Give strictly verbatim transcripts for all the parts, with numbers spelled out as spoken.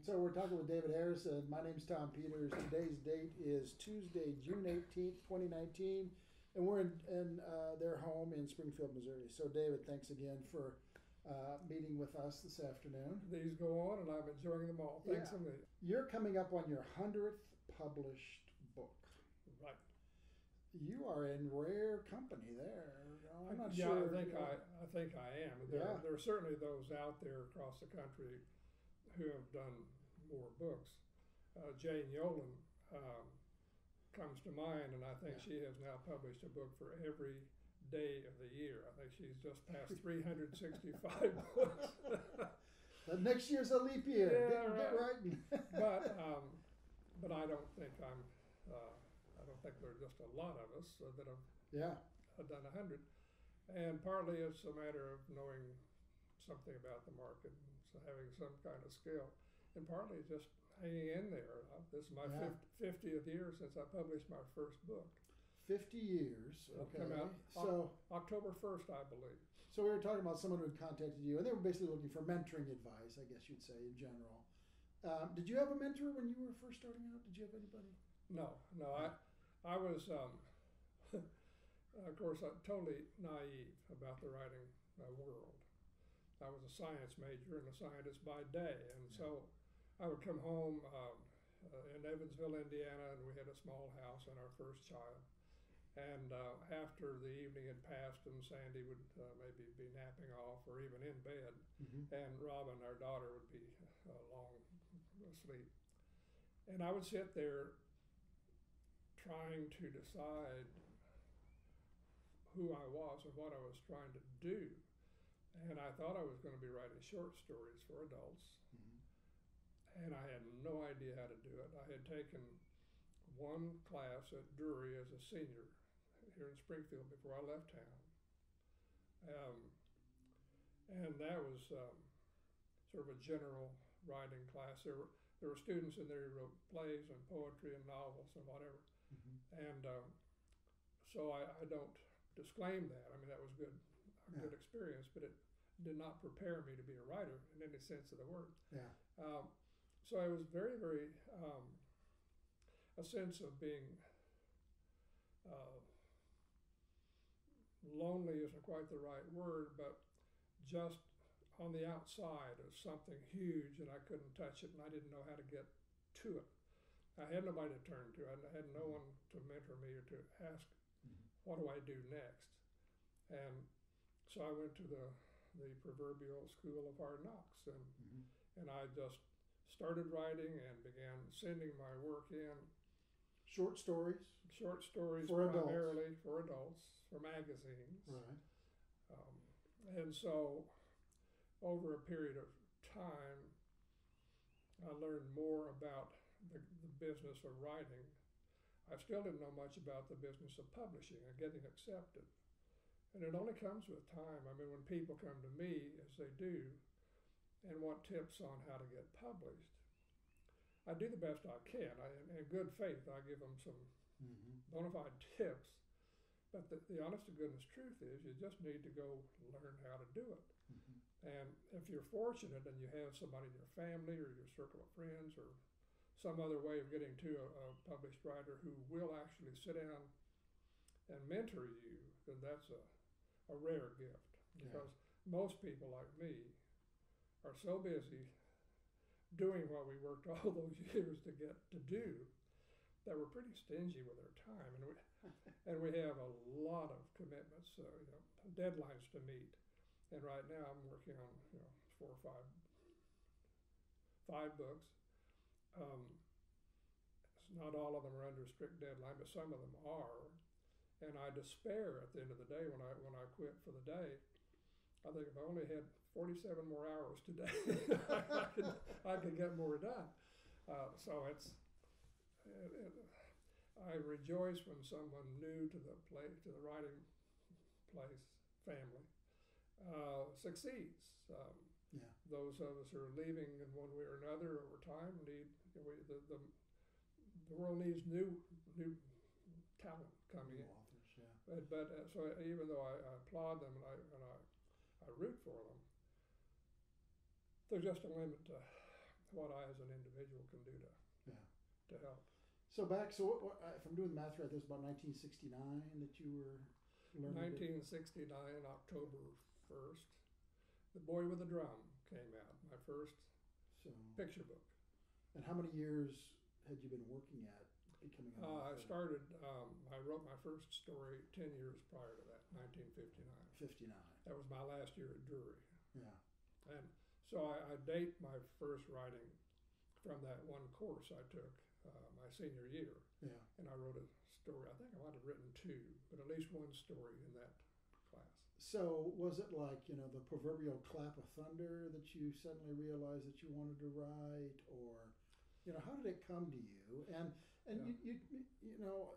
So we're talking with David Harrison. My name's Tom Peters. Today's date is Tuesday, June eighteenth, twenty nineteen, and we're in, in uh, their home in Springfield, Missouri. So David, thanks again for uh, meeting with us this afternoon. These go on, and I'm enjoying them all. Thanks yeah. a million. You're coming up on your hundredth published book. Right. You are in rare company there. I'm not yeah, sure. I think you know. I, I think I am. There, Yeah. there are certainly those out there across the country who have done more books. Uh, Jane Yolen um, comes to mind, and I think Yeah. she has now published a book for every day of the year. I think she's just passed three hundred sixty-five books. But next year's a leap year. Yeah, get, get right. right. but um, but I don't think I'm. Uh, I don't think there are just a lot of us uh, that have yeah. have done a hundred, and partly it's a matter of knowing something about the market, and so having some kind of skill, and partly just hanging in there. Uh, this is my Yeah. fiftieth year since I published my first book. Fifty years. It'll Okay. come out So October first, I believe. So we were talking about someone who had contacted you, and they were basically looking for mentoring advice, I guess you'd say, in general. Um, did you have a mentor when you were first starting out? Did you have anybody? No, no, I, I was, um, of course, I'm totally naive about the writing uh, world. I was a science major and a scientist by day, and Yeah. so I would come home um, uh, in Evansville, Indiana, and we had a small house and our first child. And uh, after the evening had passed and Sandy would uh, maybe be napping off or even in bed, Mm-hmm. and Robin, our daughter, would be uh, long asleep. And I would sit there trying to decide who I was and what I was trying to do. And I thought I was going to be writing short stories for adults. Mm-hmm. And I had no idea how to do it. I had taken one class at Drury as a senior here in Springfield before I left town. Um, and that was um, sort of a general writing class. There were, there were students in there who wrote plays and poetry and novels and whatever. Mm-hmm. And um, so I, I don't disclaim that. I mean, that was good, a Yeah. good experience, but it did not prepare me to be a writer in any sense of the word. Yeah. Um, so I was very, very, um, a sense of being uh, lonely isn't quite the right word, but just on the outside of something huge, and I couldn't touch it, and I didn't know how to get to it. I had nobody to turn to. I had no one to mentor me or to ask, Mm-hmm. what do I do next? And so I went to the, the proverbial school of hard knocks, and Mm-hmm. and I just started writing and began sending my work in. Short stories. Short stories For adults. primarily for adults, for magazines. Right. Um, and so over a period of time, I learned more about the, the business of writing. I still didn't know much about the business of publishing and getting accepted. And it only comes with time. I mean, when people come to me, as they do, and want tips on how to get published, I do the best I can. I, in, in good faith, I give them some Mm-hmm. bona fide tips. But the, the honest to goodness truth is you just need to go learn how to do it. Mm-hmm. And if you're fortunate and you have somebody in your family or your circle of friends or some other way of getting to a, a published writer who will actually sit down and mentor you, then that's a, a rare gift. Because Yeah. most people like me are so busy doing what we worked all those years to get to do that we're pretty stingy with our time, and we and we have a lot of commitments, uh, you know, deadlines to meet. And right now, I'm working on you know four or five five books. Um, not all of them are under strict deadline, but some of them are. And I despair at the end of the day when I when I quit for the day. I think if I only had forty-seven more hours today, I could I could get more done. Uh, so it's. It, it, I rejoice when someone new to the play to the writing place family uh, succeeds. Um, Yeah. those of us who are leaving in one way or another over time need we, the, the the world needs new new talent coming New in. authors. Yeah. But, but uh, so even though I, I applaud them and I and I, I root for them, there's just a limit to what I as an individual can do to Yeah. to help. So back, so what, what, if I'm doing the math right, this is about nineteen sixty-nine that you were learning. nineteen sixty-nine, October first, The Boy with the Drum came out, my first So, picture book. and how many years had you been working at becoming an Uh, I author? started, um, I wrote my first story ten years prior to that, nineteen fifty-nine. fifty-nine. That was my last year at Drury. Yeah. And so I, I date my first writing from that one course I took uh, my senior year. Yeah. And I wrote a story. I think I might have written two, but at least one story in that class. So was it like, you know, the proverbial clap of thunder that you suddenly realized that you wanted to write, or, you know, how did it come to you? And and Yeah. you, you you know,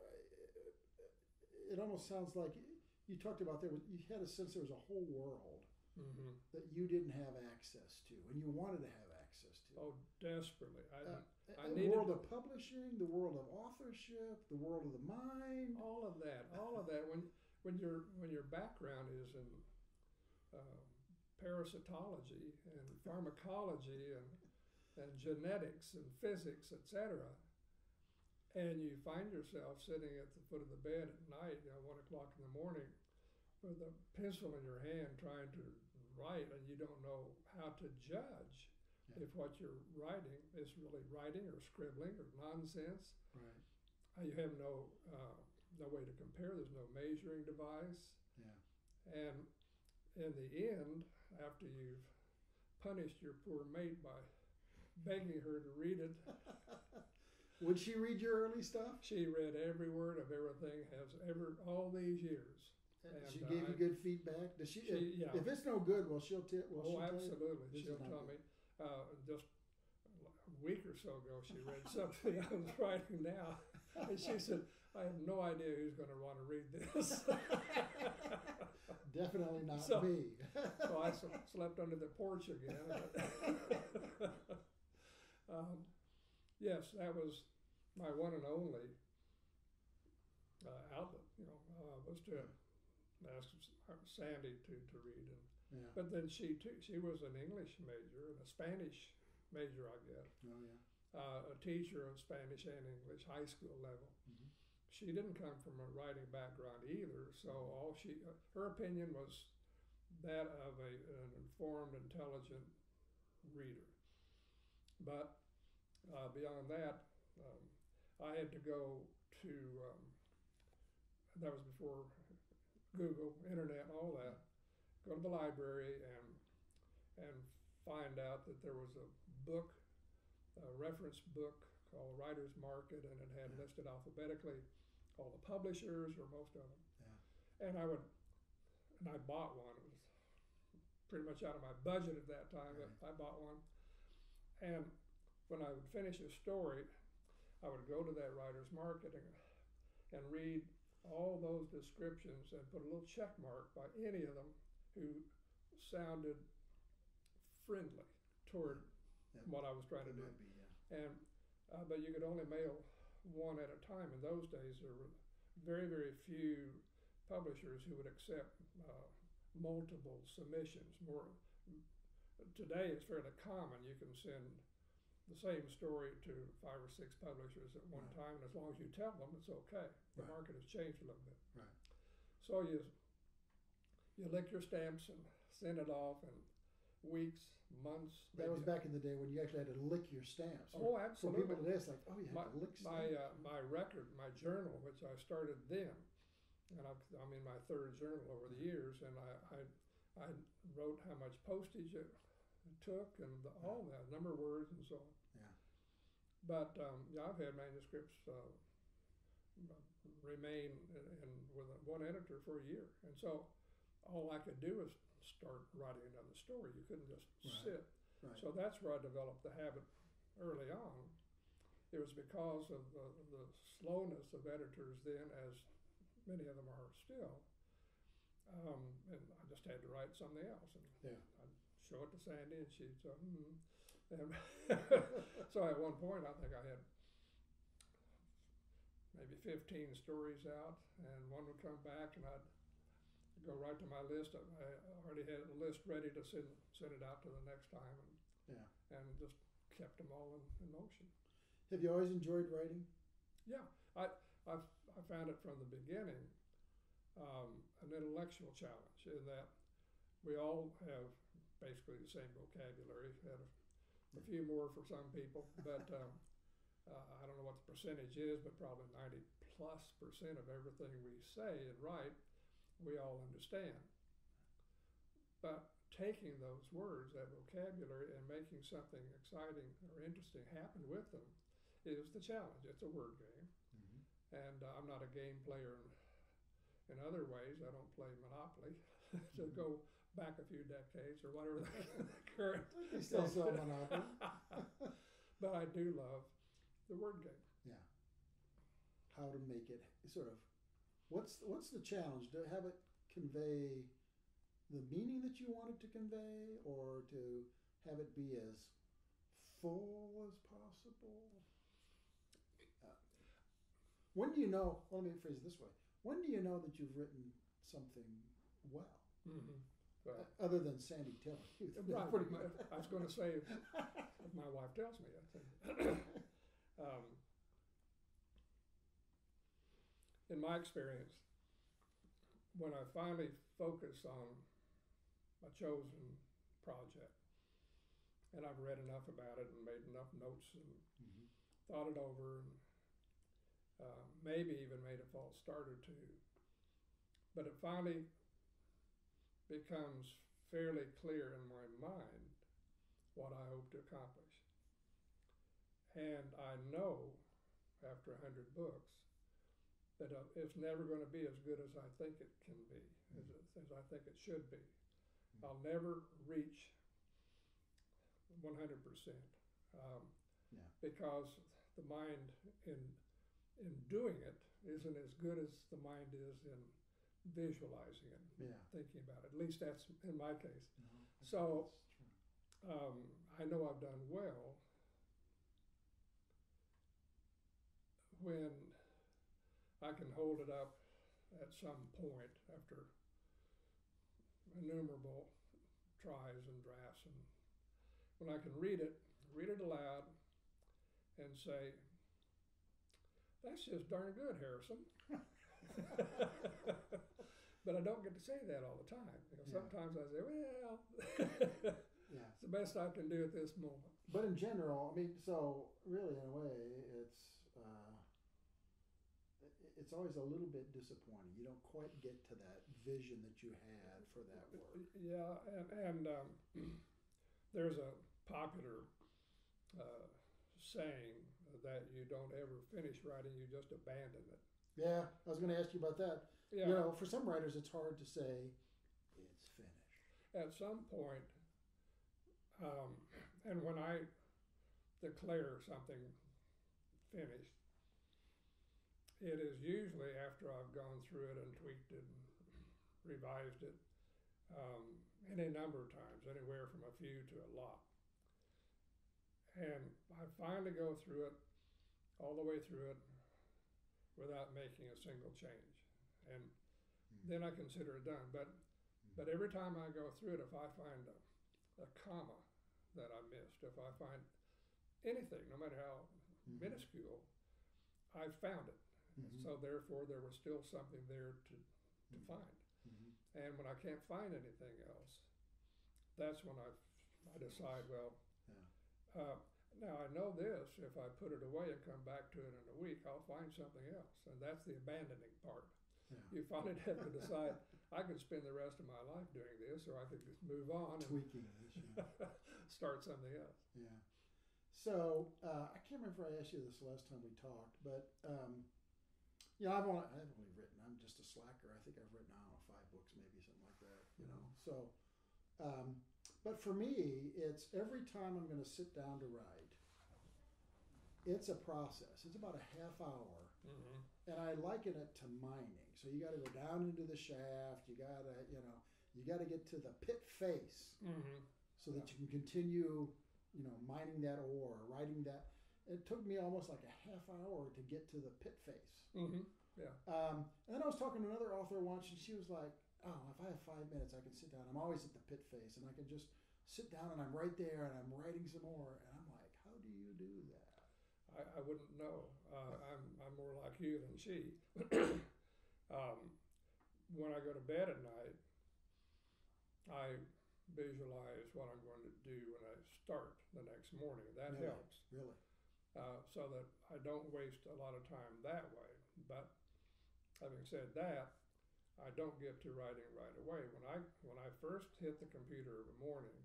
it almost sounds like you talked about there was, you had a sense there was a whole world Mm-hmm. that you didn't have access to, and you wanted to have access to. Oh, desperately. I, Uh, I the needed world of publishing, the world of authorship, the world of the mind. all of that. All of that. When when your when your background is in uh, parasitology and pharmacology and and genetics and physics, et cetera, and you find yourself sitting at the foot of the bed at night, you know, one o'clock in the morning, with a pencil in your hand trying to write, and you don't know how to judge Yeah. if what you're writing is really writing or scribbling or nonsense. Right. Uh, You have no uh, no way to compare. There's no measuring device. Yeah. And in the end, after you've punished your poor mate by begging her to read it, Would she read your early stuff? she read every word of everything has ever all these years. And And she gave I- you good feedback. Does she? She, if, yeah. if it's no good, well, she'll tell. Well, Oh, she'll tell you, absolutely. this is She'll not tell good. me. Uh, just a week or so ago, she read something I was writing now, and she said, "I have no idea who's going to want to read this." Definitely not So- me. So I s- slept under the porch again. um, yes, that was my one and only uh, outlet. You know, uh, was to ask Sandy to to read, and Yeah. but then she too. She was an English major and a Spanish major, I guess. Oh yeah. Uh, a teacher of Spanish and English, high school level. Mhm. She didn't come from a writing background either, so all she, uh, her opinion was that of a, an informed, intelligent reader. But uh, beyond that, um, I had to go to, um, that was before Google, internet, all that, go to the library and, and find out that there was a book, a reference book called Writer's Market, and it had Yeah. listed alphabetically all the publishers, or most of them. Yeah. And I would, and I bought one. It was pretty much out of my budget at that time, but I bought one. And when I would finish a story, I would go to that Writer's Market and, and read all those descriptions and put a little check mark by any of them who sounded friendly toward Yeah. what I was trying to It do. might be, yeah. And uh, but you could only mail one at a time. In those days, there were very, very few publishers who would accept uh, multiple submissions. More today, it's fairly common. You can send the same story to five or six publishers at one Right. time, and as long as you tell them, it's okay. The Right. market has changed a little bit. Right. So you you lick your stamps and send it off in weeks, months. That was maybe- back in the day when you actually had to lick your stamps. Oh, For absolutely. people today, it's like, oh, you my have to lick my stamps. uh, my record, my journal, which I started then, and I've, I'm in my third journal over the years, and I I, I wrote how much postage it took and the, all that number of words and so on. Yeah. But um, yeah, I've had manuscripts uh, remain in, in with one editor for a year, and so all I could do was start writing another story. You couldn't just Right. sit. Right. So that's where I developed the habit early on. It was because of the, the slowness of editors then, as many of them are still. Um, and I just had to write something else. And Yeah. I'd show it to Sandy, and she'd say, hmm. And so at one point, I think I had maybe fifteen stories out, and one would come back, and I'd go right to my list. I I already had a list ready to send send it out to the next time, and Yeah. and just kept them all in, in motion. Have you always enjoyed writing? Yeah, I I've, I found it from the beginning um, an intellectual challenge in that we all have basically the same vocabulary. Had a, a few more for some people, but um, uh, I don't know what the percentage is, but probably ninety plus percent of everything we say and write, we all understand. But taking those words, that vocabulary, and making something exciting or interesting happen with them is the challenge. It's a word game. Mm-hmm. And uh, I'm not a game player in, in other ways. I don't play Monopoly to Mm-hmm. go back a few decades or whatever the, the current. You still sell Monopoly. But I do love the word game. Yeah. How to make it sort of, what's what's the challenge? To have it convey the meaning that you want it to convey, or to have it be as full as possible? Uh, when do you know, well, let me phrase it this way. When do you know that you've written something well? Mm-hmm. Well, uh, other than Sandy telling you. right. My, I was going to say, if, if my wife tells me, I think. um, in my experience, when I finally focus on a chosen project, and I've read enough about it and made enough notes and mm-hmm. thought it over, and uh, maybe even made a false start or two, but it finally becomes fairly clear in my mind what I hope to accomplish. And I know after a hundred books that uh, it's never going to be as good as I think it can be, mm-hmm. as, it, as I think it should be. Mm-hmm. I'll never reach one hundred percent um, yeah. because the mind in in doing it isn't as good as the mind is in visualizing it, yeah. thinking about it. At least that's in my case. No, so um, I know I've done well when I can hold it up at some point after innumerable tries and drafts, and when I can read it, read it aloud, and say, "That's just darn good, Harrison." But I don't get to say that all the time. You know, yeah. Sometimes I say, "Well, yeah. it's the best I can do at this moment." But in general, I mean, so really, in a way, it's uh, it's always a little bit disappointing. You don't quite get to that vision that you had for that work. Yeah, and, and um, there's a popular uh, saying that you don't ever finish writing, you just abandon it. Yeah, I was going to ask you about that. Yeah. You know, for some writers, it's hard to say it's finished. At some point, um, and when I declare something finished, it is usually after I've gone through it and tweaked it and revised it um, any number of times, anywhere from a few to a lot. And I finally go through it, all the way through it, without making a single change. And mm. then I consider it done. But mm. but every time I go through it, if I find a, a comma that I missed, if I find anything, no matter how mm-hmm. minuscule, I found it. Mm-hmm. So therefore, there was still something there to, to mm-hmm. find. Mm-hmm. And when I can't find anything else, that's when I I decide, well, yeah. uh, now I know this, if I put it away and come back to it in a week, I'll find something else. And that's the abandoning part. Yeah. You finally have to decide, I can spend the rest of my life doing this, or I could just move on Tweaking and this, yeah. start something else. Yeah. So uh, I can't remember if I asked you this last time we talked, but um, you know, I've only I haven't only written. I'm just a slacker. I think I've written I don't know five books, maybe something like that. You know, so. Um, but for me, it's every time I'm going to sit down to write. It's a process. It's about a half hour, mm-hmm. and I liken it to mining. So you got to go down into the shaft. You got to, you know, you got to get to the pit face, mm-hmm. so that you can continue, you know, mining that ore, writing that. It took me almost like a half hour to get to the pit face. Mm-hmm. Yeah. Um, and then I was talking to another author once, and she was like, "Oh, if I have five minutes, I can sit down. I'm always at the pit face, and I can just sit down, and I'm right there, and I'm writing some more." And I'm like, "How do that? I, I wouldn't know. Uh, I'm, I'm more like you than she. um, when I go to bed at night, I visualize what I'm going to do when I start the next morning. That Really? helps. Really? Uh, so that I don't waste a lot of time that way. But having said that, I don't get to writing right away. When I when I first hit the computer in the morning,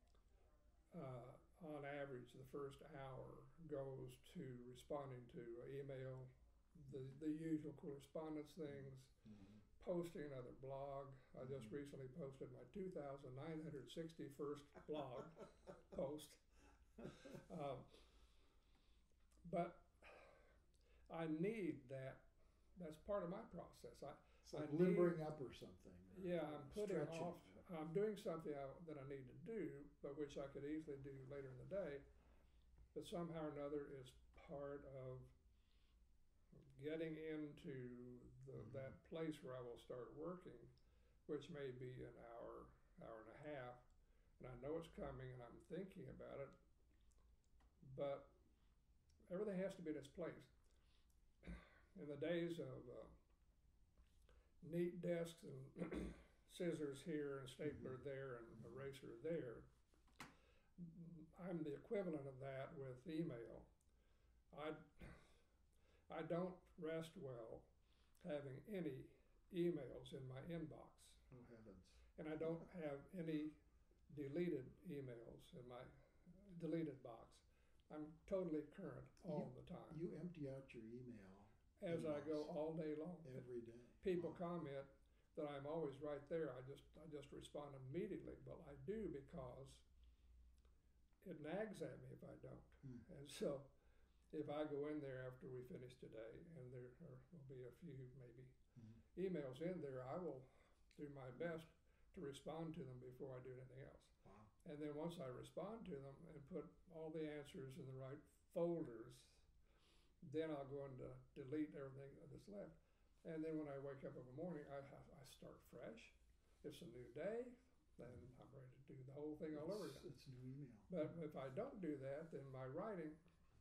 uh, on average, the first hour goes to responding to email, the the usual correspondence things, Mm-hmm. posting another blog. I just Mhm. recently posted my two thousand nine hundred sixty-first blog post. Um, but I need that. That's part of my process. I, It's like I need- limbering up or something. or yeah, I'm putting stretching. off. I'm doing something I, that I need to do, but which I could easily do later in the day. But somehow or another is part of getting into the, Mhm. that place where I will start working, which may be an hour, hour and a half, and I know it's coming and I'm thinking about it, but everything has to be in its place. In the days of uh, neat desks and scissors here and stapler there and eraser there, I'm the equivalent of that with email. I, I don't rest well having any emails in my inbox, Oh heavens. and I don't have any deleted emails in my deleted box. I'm totally current all the time. You empty out your email As I go inbox all day long. every day. People Wow. comment that I'm always right there. I just I just respond immediately. Well, I do because it nags at me if I don't. Hmm. And so if I go in there after we finish today and there are, will be a few maybe Mhm. emails in there, I will do my best to respond to them before I do anything else. Wow. And then once I respond to them and put all the answers in the right folders, then I'll go into delete everything that's left. And then when I wake up in the morning, I, I start fresh. It's a new day, then I'm ready to do the whole thing all over It's, again. it's new email. But if I don't do that, then my writing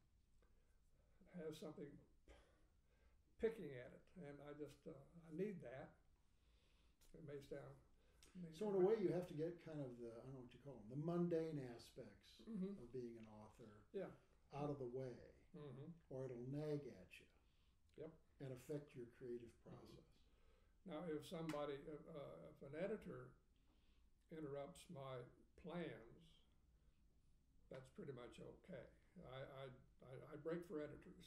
has something picking at it, and I just uh, I need that. It may sound. may So in a way, you have to get kind of the, I don't know what you call them, the mundane aspects Mhm. of being an author Yeah. out of the way, Mm-hmm. or it'll nag at you. Yep. And affect your creative process. Now, if somebody, if, uh, if an editor interrupts my plans, that's pretty much okay. I, I, I, I break for editors.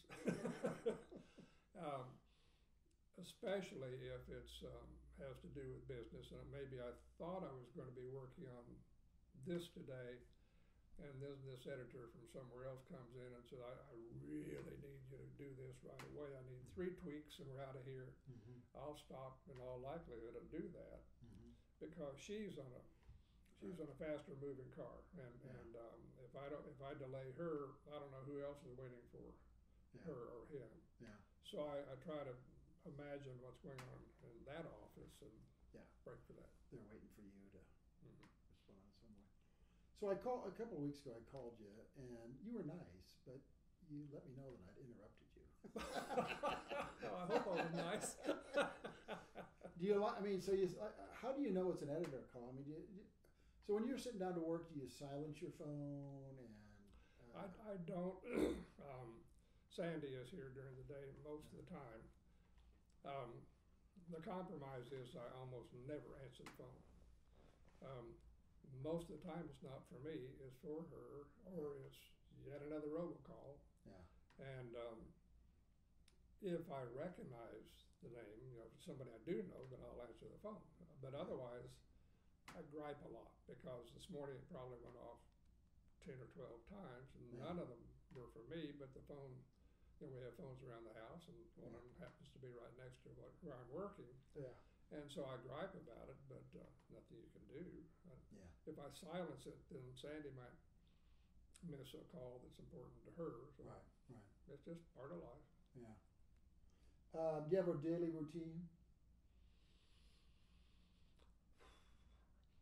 um, especially if it's um, has to do with business, and maybe I thought I was going to be working on this today, and then this editor from somewhere else comes in and says, I, I really need you to do this right away. I need three tweaks and we're out of here. Mm-hmm. I'll stop in all likelihood and do that Mm-hmm. because she's on a she's on a faster moving car, and Yeah. and um, if I don't if I delay her, I don't know who else is waiting for Yeah. her or him. Yeah. So I, I try to imagine what's going on in that office and Yeah. break for that. They're waiting for you to Mm-hmm. respond some way. So I call a couple of weeks ago. I called you, and you were nice, but you let me know that I'd interrupted you. Oh, I hope I was nice. Do you like? I mean, so you. How do you know it's an editor call? I mean, do you, do, so when you're sitting down to work, do you silence your phone and? Uh, I, I don't. um, Sandy is here during the day most of the time. Um, the compromise is I almost never answer the phone. Um, most of the time it's not for me, it's for her, or it's yet another robocall. Yeah. And um, if I recognize the name, you know, if it's somebody I do know, then I'll answer the phone. But otherwise, I gripe a lot because this morning it probably went off ten or twelve times, and Yeah. none of them were for me, but the phone, you know, we have phones around the house, and one of them happens to be right next to what, where I'm working. Yeah. And so I gripe about it, but uh, nothing you can do. Uh, Yeah. If I silence it, then Sandy might miss a call that's important to her. So Right. Right. it's just part of life. Yeah. Um, do you have a daily routine?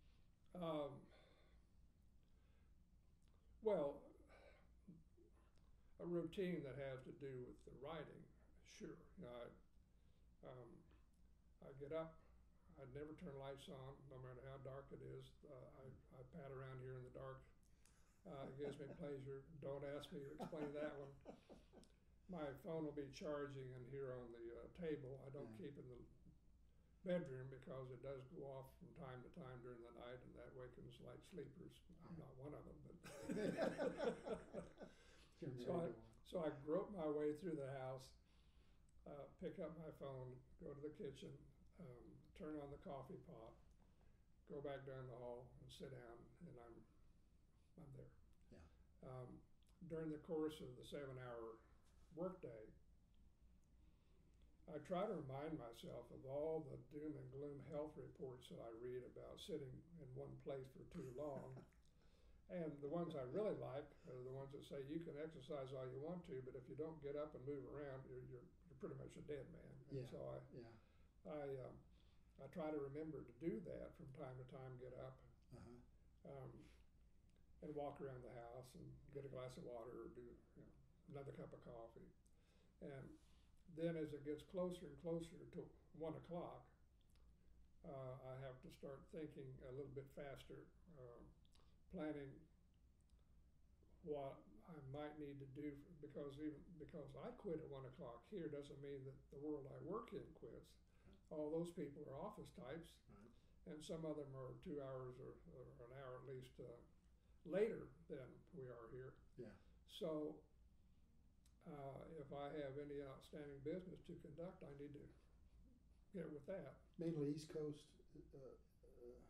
Um, well, routine that has to do with the writing, sure. You know, I, um, I get up, I never turn lights on, no matter how dark it is. Uh, I, I pat around here in the dark. Uh, it gives me pleasure. Don't ask me to explain that one. My phone will be charging in here on the uh, table. I don't Yeah. keep in the bedroom because it does go off from time to time during the night, and that wakens light sleepers. I'm not one of them, but so I so I grope my way through the house, uh, pick up my phone, go to the kitchen, um, turn on the coffee pot, go back down the hall and sit down, and I'm I'm there. Yeah. Um, during the course of the seven-hour workday, I try to remind myself of all the doom and gloom health reports that I read about sitting in one place for too long. And the ones I really like are the ones that say you can exercise all you want to, but if you don't get up and move around, you're you're, you're pretty much a dead man. And Yeah. so I Yeah. I um, I try to remember to do that from time to time. Get up Uh-huh. um, and walk around the house and get a glass of water or do you know, another cup of coffee. And then as it gets closer and closer to one o'clock, uh, I have to start thinking a little bit faster, uh, planning what I might need to do because even because I quit at one o'clock here doesn't mean that the world I work in quits. All those people are office types, Right. and some of them are two hours or, or an hour at least uh, later than we are here. Yeah. So uh, if I have any outstanding business to conduct, I need to get with that. Mainly East Coast. Uh, uh,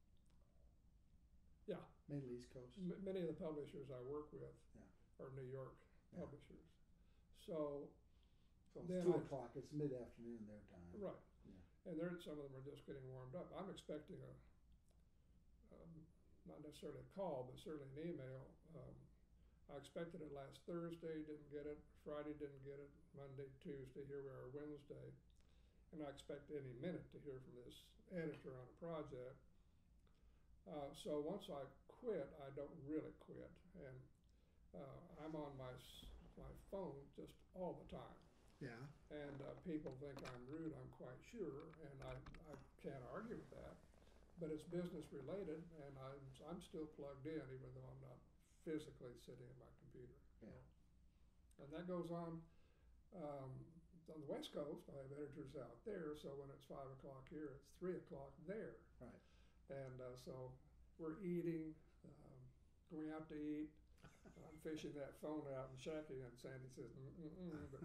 Yeah. Mainly East Coast. M- many of the publishers I work with Yeah. are New York Yeah. publishers. So, So then it's two I- o'clock. It's mid-afternoon their time. right. Yeah. And there, some of them are just getting warmed up. I'm expecting a, um, not necessarily a call, but certainly an email. Um, I expected it last Thursday, didn't get it. Friday, didn't get it. Monday, Tuesday, here we are Wednesday. And I expect any minute to hear from this editor on a project. Uh, so once I quit, I don't really quit. And uh, I'm on my, s- my phone just all the time. Yeah. And uh, people think I'm rude, I'm quite sure, and I, I can't argue with that. But it's business related, and I'm, I'm still plugged in, even though I'm not physically sitting at my computer. Yeah. And that goes on um, on the West Coast. I have editors out there, so when it's five o'clock here, it's three o'clock there. Right. And uh, so we're eating, um, going out to eat. I'm fishing that phone out and checking, and Sandy says, mm-mm-mm, but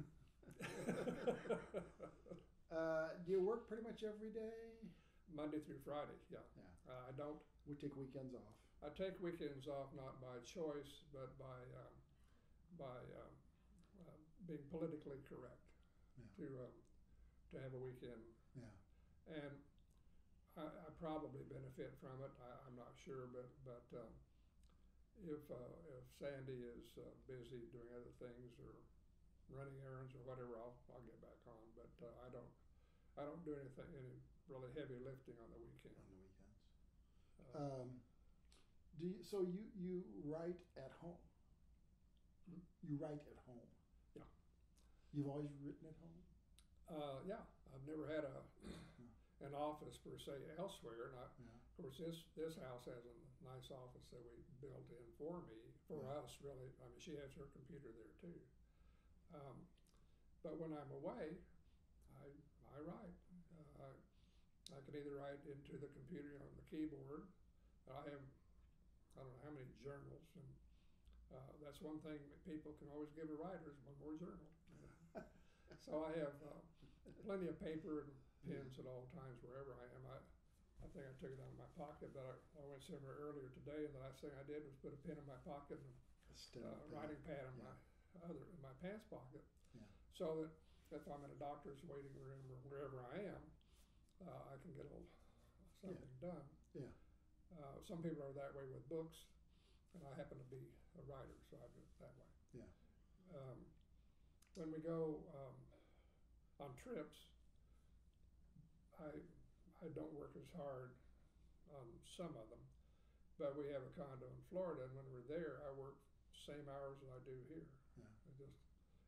Uh, do you work pretty much every day? Monday through Friday, yeah. Yeah. Uh, I don't, We take weekends off. I take weekends off not by choice, but by, um, by um, uh, being politically correct Yeah. to, um, to have a weekend. Yeah. And I, I probably benefit from it, I, I'm not sure, but, but um, if, uh, if Sandy is uh, busy doing other things or running errands or whatever, I'll, I'll get back on. But uh, I don't, I don't do anything, any really heavy lifting on the weekend. On the weekends. Uh, Um, do you, so you, you write at home? Hmm? You write at home? Yeah. You've always written at home? Uh, yeah, I've never had a an office per se elsewhere, and I, Yeah. of course this this house has a nice office that we built in for me, for Yeah. us really. I mean, she has her computer there too. Um, but when I'm away, I I write. Uh, I I can either write into the computer on the keyboard. I have I don't know how many journals, and uh, that's one thing that people can always give a writer is one more journal. So I have uh, plenty of paper and pens at all times wherever I am. I, I think I took it out of my pocket, but I, I went somewhere earlier today, and the last thing I did was put a pen in my pocket and A steno a uh, pen. writing pad in Yeah. my other in my pants pocket, Yeah. so that if I'm in a doctor's waiting room or wherever I am, uh, I can get a little something done. Yeah. Uh, some people are that way with books, and I happen to be a writer, so I do it that way. Yeah. Um, when we go um, on trips, I I don't work as hard on some of them, but we have a condo in Florida, and when we're there, I work same hours as I do here. Yeah. I just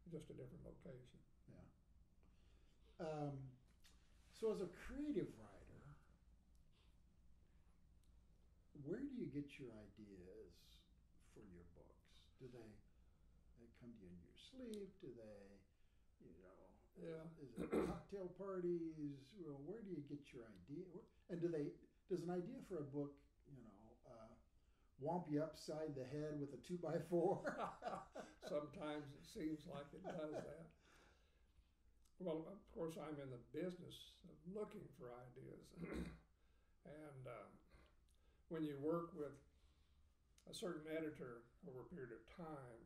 just a different location. Yeah. Um, so as a creative writer, where do you get your ideas for your books? Do they they come to you in your sleep? Do they, you know, Yeah. is it cocktail parties? Well, where do you get your idea? And do they, does an idea for a book, you know, uh, whomp you upside the head with a two by four? Sometimes it seems like it does that. Well, of course, I'm in the business of looking for ideas. And uh, when you work with a certain editor over a period of time,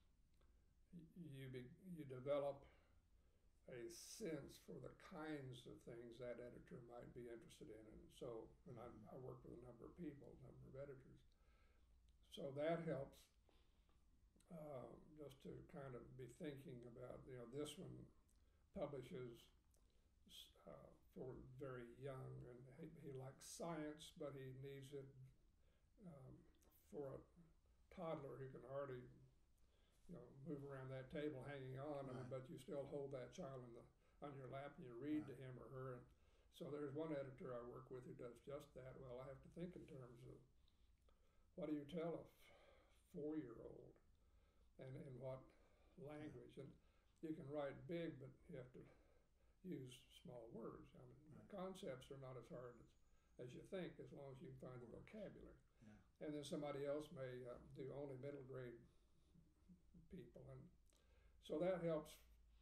you be, you develop a sense for the kinds of things that editor might be interested in. And so, and I'm, I work with a number of people, a number of editors. So that helps um, just to kind of be thinking about, you know, this one publishes uh, for very young, and he, he likes science, but he needs it um, for a toddler who can already, you know, move around that table hanging on, right. But you still hold that child in the, on your lap and you read right. to him or her. And so there's one editor I work with who does just that. Well, I have to think in terms of what do you tell a four-year-old and in what language? And you can write big, but you have to use small words. I mean, right. the concepts are not as hard as, as you think, as long as you can find the vocabulary. Yeah. And then somebody else may uh, do only middle grade people, and so that helps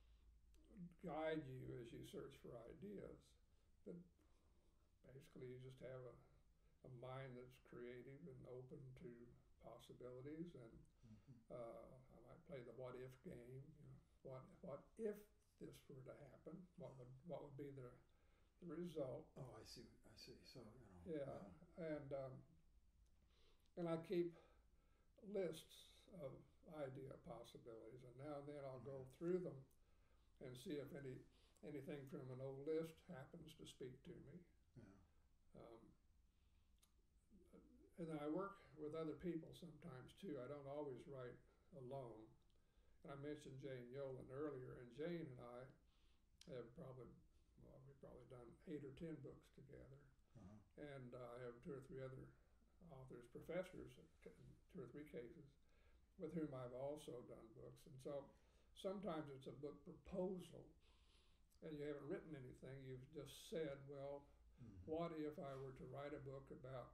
guide you as you search for ideas. But basically, you just have a, a mind that's creative and open to possibilities, and mm-hmm. uh, I might play the what if game. You know, what what if this were to happen? What would what would be the the result? Oh, I see. I see. So you know. Yeah, yeah. and um, and I keep lists of idea possibilities, and now and then I'll go through them and see if any anything from an old list happens to speak to me. Yeah. Um, and then I work with other people sometimes too. I don't always write alone. And I mentioned Jane Yolen earlier, and Jane and I have probably well, we've probably done eight or ten books together, uh-huh. and uh, I have two or three other authors, professors, in two or three cases, with whom I've also done books. And so sometimes it's a book proposal and you haven't written anything, you've just said, well, mm-hmm. what if I were to write a book about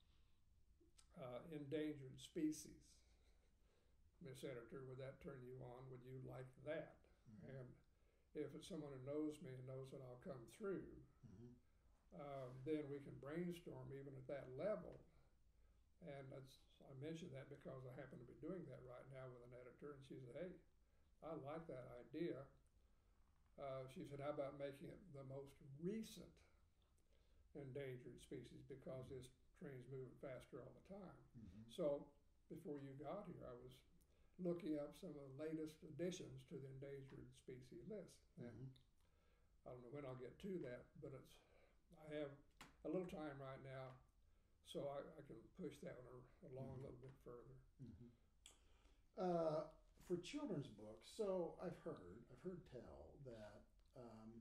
uh, endangered species? Miss Editor, would that turn you on? Would you like that? Mm-hmm. And if it's someone who knows me and knows that I'll come through, mm-hmm. um, then we can brainstorm even at that level. And that's, I mentioned that because I happen to be doing that right now with an editor, and she said, hey, I like that idea. Uh, she said, how about making it the most recent endangered species, because this train's moving faster all the time. Mm-hmm. So before you got here, I was looking up some of the latest additions to the endangered species list. And mm-hmm. I don't know when I'll get to that, but it's I have a little time right now, so I, I can push that one along mm-hmm. a little bit further. Mm-hmm. Uh, for children's books, so I've heard, I've heard tell that um,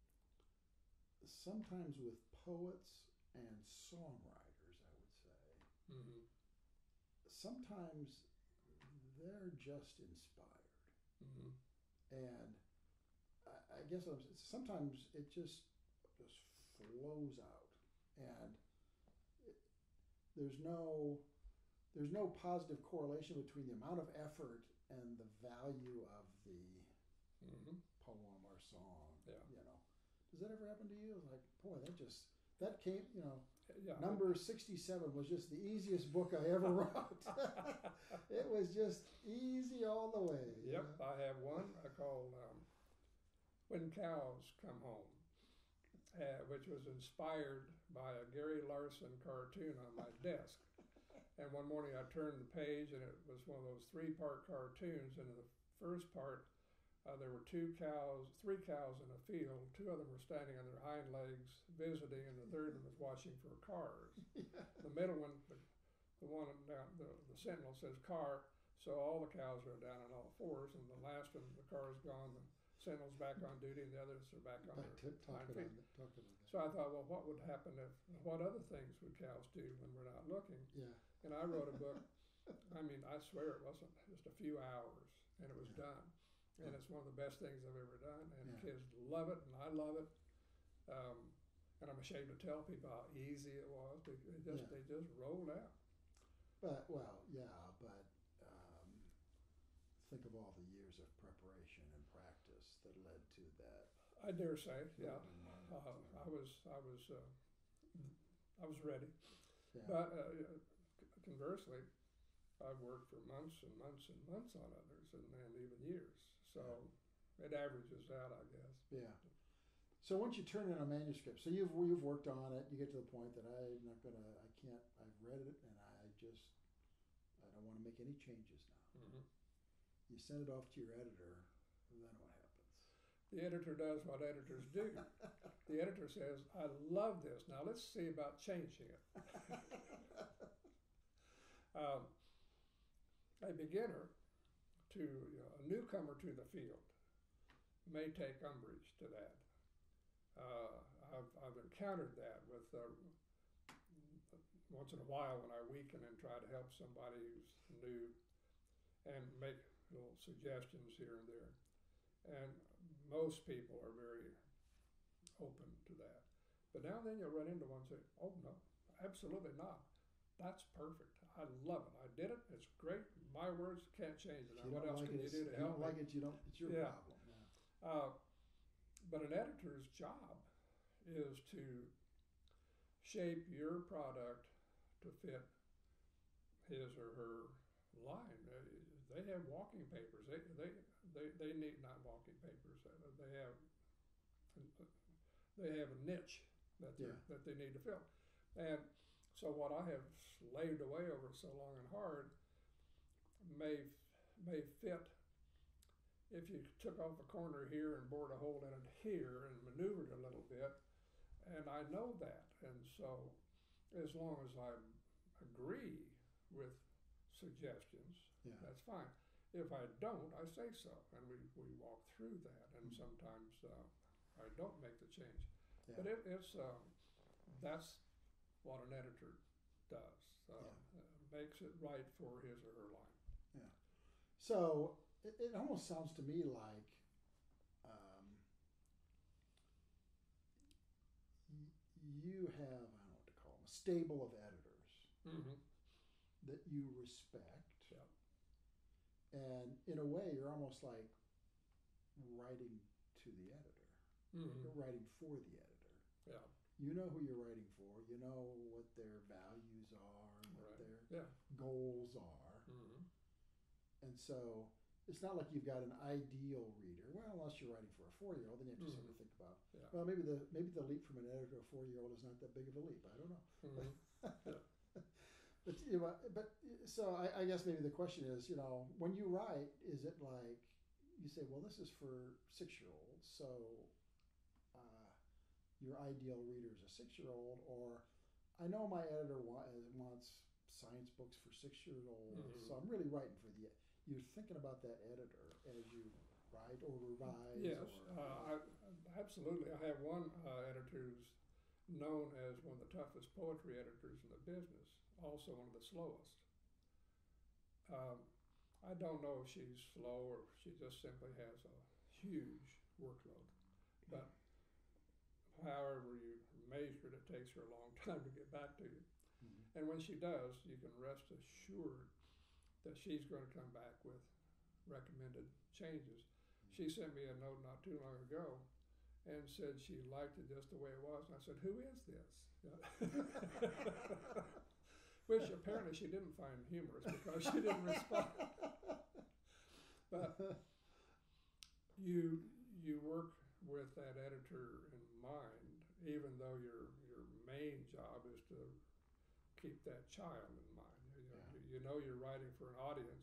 sometimes with poets and songwriters, I would say, mm-hmm. sometimes they're just inspired. Mm-hmm. And I, I guess I'm, sometimes it just just flows out, and it, there's no there's no positive correlation between the amount of effort and the value of the mm-hmm. poem or song. Yeah. You know, does that ever happen to you? It's like, boy, that just that came. You know, yeah. Number sixty-seven was just the easiest book I ever wrote. It was just easy all the way. Yep, know? I have one I called um, "When Cows Come Home," uh, which was inspired by a Gary Larson cartoon on my desk. And one morning I turned the page, and it was one of those three-part cartoons. And in the first part, uh, there were two cows, three cows in a field. Two of them were standing on their hind legs visiting, and the third one was watching for cars. Yeah. The middle one, the, the one down, the, the sentinel says car. So all the cows are down on all fours, and the last one, the car's gone, the sentinel's back on duty, and the others are back on Back their to talking hind feet. on, the- talking on that. So I thought, well, what would happen if, what other things would cows do when we're not looking? Yeah, And I wrote a book, I mean, I swear it wasn't just a few hours, and it was Yeah. done. And it's one of the best things I've ever done, and Yeah. kids love it, and I love it. Um, and I'm ashamed to tell people how easy it was. They, they just, Yeah. they just rolled out. but, well, yeah, but, um, think of all the years of preparation and practice that led to that. I dare say, yeah. moment, Uh, you know. I was, I was, uh, I was ready. Yeah, But uh, conversely, I've worked for months and months and months on others, and, and even years. So it averages out, I guess. yeah. So once you turn in a manuscript, so you've, you've worked on it, you get to the point that I'm not gonna, I can't, I've read it and I just, I don't wanna make any changes now. Mm-hmm. You send it off to your editor, and then what happens? The editor does what editors do. The editor says, I love this. Now let's see about changing it. um, a beginner to, you know, a newcomer to the field may take umbrage to that. Uh, I've, I've encountered that with, uh, once in a while when I weaken and try to help somebody who's new and make little suggestions here and there. And most people are very open to that. But now and then you'll run into one and say, oh no, absolutely not. That's perfect. I love it. I did it. It's great. My words can't change it. If Now, you what don't else like can it, you it's- do to if you help don't me? like it, you don't, it's your Yeah. problem, yeah. Uh, but an editor's job is to shape your product to fit his or her line. Uh, They have walking papers. They they they, they need not walking papers. Uh, They have they have a niche that they Yeah. that they need to fill. And so what I have slaved away over so long and hard may may fit if you took off a corner here and bored a hole in it here and maneuvered a little bit. And I know that. And so as long as I agree with suggestions, Yeah. that's fine. If I don't, I say so, and we, we walk through that, and Mhm. sometimes uh, I don't make the change. Yeah. But it, it's um, that's what an editor does. Uh, Yeah. uh, makes it right for his or her line. Yeah. So it, it almost sounds to me like um, y- you have, I don't know what to call them, a stable of editors Mm-hmm. that you respect. Yeah. And in a way, you're almost like writing to the editor. Mm-hmm. You're writing for the editor. Yeah. You know who you're writing for. You know what their values are and what Right. their Yeah. goals are. Mm-hmm. And so it's not like you've got an ideal reader. Well, unless you're writing for a four-year-old, then you have to sort of think about, Yeah. well, maybe the maybe the leap from an editor to a four-year-old is not that big of a leap. I don't know. Mm-hmm. Yeah. But you know, but so I, I guess maybe the question is, you know, when you write, is it like you say, well, this is for six-year-olds, so uh, your ideal reader is a six-year-old, or I know my editor wa- wants science books for six-year-olds, Mhm. so I'm really writing for the. You're thinking about that editor as you write or revise. Yes, Or, uh, I, absolutely. I have one uh, editor who's known as one of the toughest poetry editors in the business, also one of the slowest. Um, I don't know if she's slow or if she just simply has a huge workload. But however you measure it, it takes her a long time to get back to you. Mhm. And when she does, you can rest assured that she's going to come back with recommended changes. She sent me a note not too long ago and said she liked it just the way it was. And I said, who is this? Which apparently she didn't find humorous because she didn't respond. But you you work with that editor in mind, even though your your main job is to keep that child in mind. You know, Yeah. you, you know you're writing for an audience,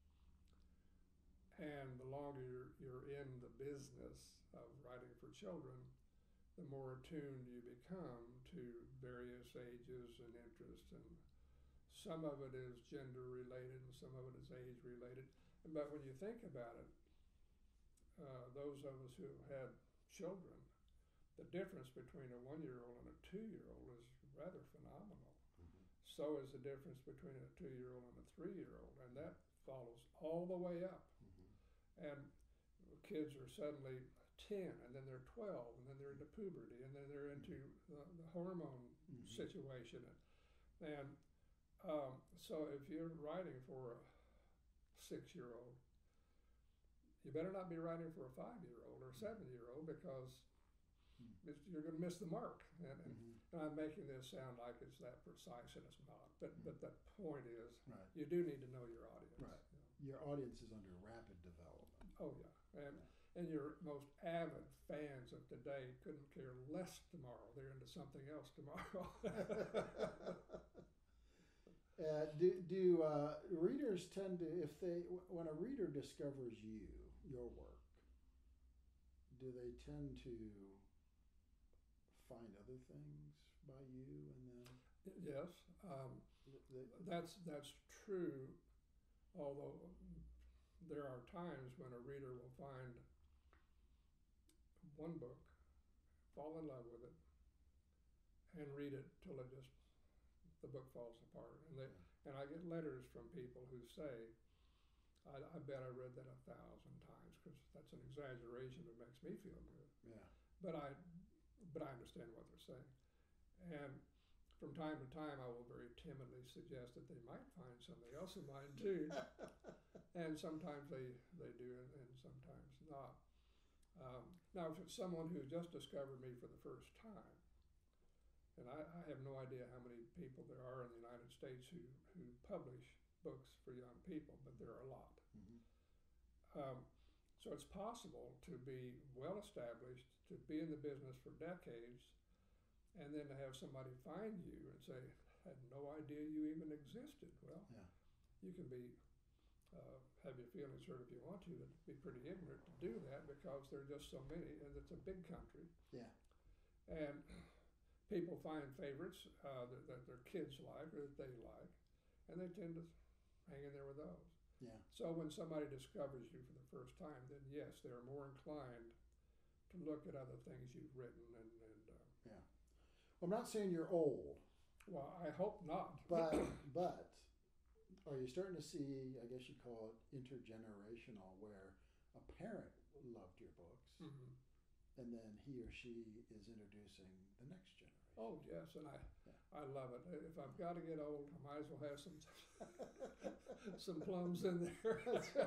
and the longer you're, you're in the business of writing for children, the more attuned you become to various ages and interests and some of it is gender related and some of it is age related. But when you think about it, uh, those of us who have had children, the difference between a one-year-old and a two-year-old is rather phenomenal. Mm-hmm. So is the difference between a two-year-old and a three-year-old, and that follows all the way up. Mm-hmm. And kids are suddenly ten, and then they're twelve, and then they're into puberty, and then they're into the, the hormone Mhm. situation. And um, so if you're writing for a six-year-old, you better not be writing for a five-year-old or a seven-year-old, because Mhm. it's, you're going to miss the mark. And, and, Mhm. and I'm making this sound like it's that precise, and it's not. But but the point is, Right. you do need to know your audience. Right. you know. Your audience is under rapid development. Oh yeah, and Yeah. and your most avid fans of today couldn't care less tomorrow. They're into something else tomorrow. Uh, do do uh, readers tend to, if they, when a reader discovers you, your work, do they tend to find other things by you and then Yes, um, they, that's that's true. Although there are times when a reader will find one book, fall in love with it, and read it till it just the book falls apart. And they and I get letters from people who say, I, I bet I read that a thousand times, because that's an exaggeration that makes me feel good. yeah. But I, but I understand what they're saying. And from time to time, I will very timidly suggest that they might find something else of mine too. And sometimes they, they do, and, and sometimes not. Um, now, if it's someone who just discovered me for the first time, and I, I have no idea how many people there are in the United States who, who publish books for young people, but there are a lot. Mhm. Um, so it's possible to be well established, to be in the business for decades, and then to have somebody find you and say, I had no idea you even existed. Well, Yeah. you can be, uh, have your feelings hurt if you want to, but be pretty ignorant to do that, because there are just so many, and it's a big country. Yeah. And people find favorites uh, that, that their kids like or that they like, and they tend to hang in there with those. Yeah. So when somebody discovers you for the first time, then yes, they're more inclined to look at other things you've written. And, and uh, Yeah. Well, I'm not saying you're old, well, I hope not. but but are you starting to see, I guess you call it intergenerational, where a parent loved your books, Mhm. and then he or she is introducing the next generation? Oh yes, and I Yeah. I love it. If I've got to get old, I might as well have some some plums in there.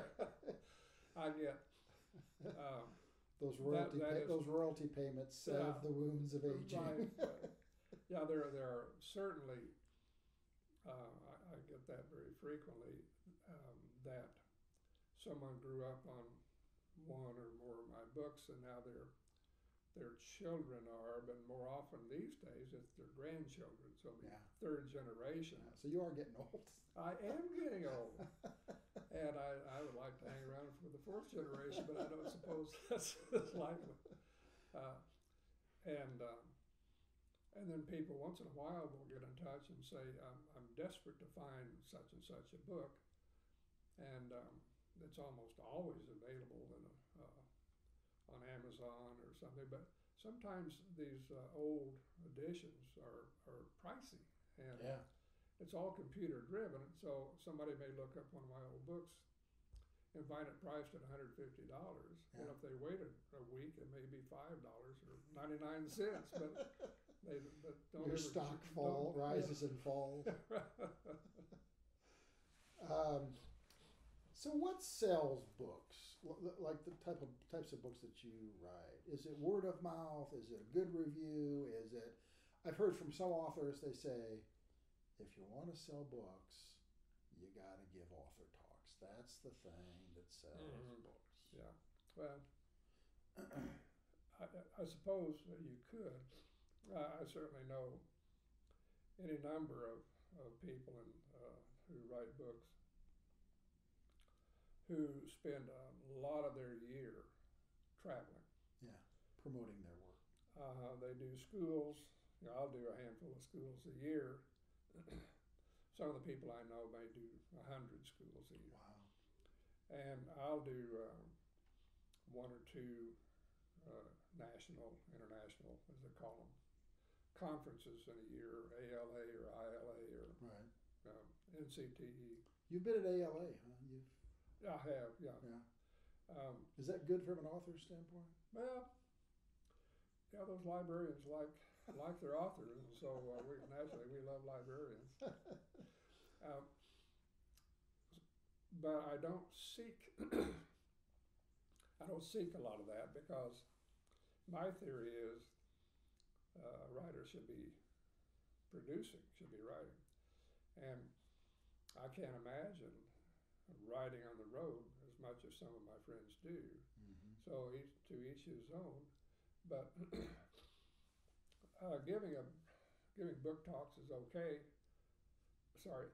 I get um, Those royalty that pay, is- those royalty payments salve Yeah. the wounds of aging. right, right. Yeah, there there are certainly. Uh, I, I get that very frequently. Um, that someone grew up on one or more of my books, and now their their children are, but more often these days it's their grandchildren. So the Yeah. third generation. Yeah, so you are getting old. I am getting old, and I, I would like to hang around for the fourth generation, but I don't suppose that's, that's likely. Uh, and um, and then people once in a while will get in touch and say, I'm, I'm desperate to find such and such a book, and um, it's almost always available in a, uh, on Amazon or something. But sometimes these uh, old editions are, are pricey, and Yeah. it's all computer driven. So somebody may look up one of my old books and find it priced at one hundred fifty dollars. Yeah. And if they waited a week, it may be five dollars or ninety-nine cents. But they but don't Your ever, stock don't- fall yeah. rises and falls. Um, so what sells books? L- l- Like the type of types of books that you write? Is it word of mouth? Is it a good review? Is it? I've heard from some authors, they say, if you want to sell books, you got to give author talks. That's the thing that sells Mhm. books. Yeah. Well, I, I suppose that you could. Uh, I certainly know any number of, of people in, uh, who write books who spend a lot of their year traveling. Yeah, promoting their work. Uh, they do schools. You know, I'll do a handful of schools a year. some of the people I know may do a hundred schools a year. Wow. And I'll do um, one or two uh, national, international, as they call them, conferences in a year, A L A or I L A or Right. um, N C T E. You've been at A L A, huh? You've, I have, yeah. yeah. Um, Is that good from an author's standpoint? well, yeah, those librarians like like their authors, and so uh, we naturally we love librarians. um, but I don't seek I don't seek a lot of that because my theory is uh, a writer should be producing, should be writing, and I can't imagine riding on the road as much as some of my friends do. Mm-hmm. So each, to each his own. But uh, giving a giving book talks is okay. Sorry.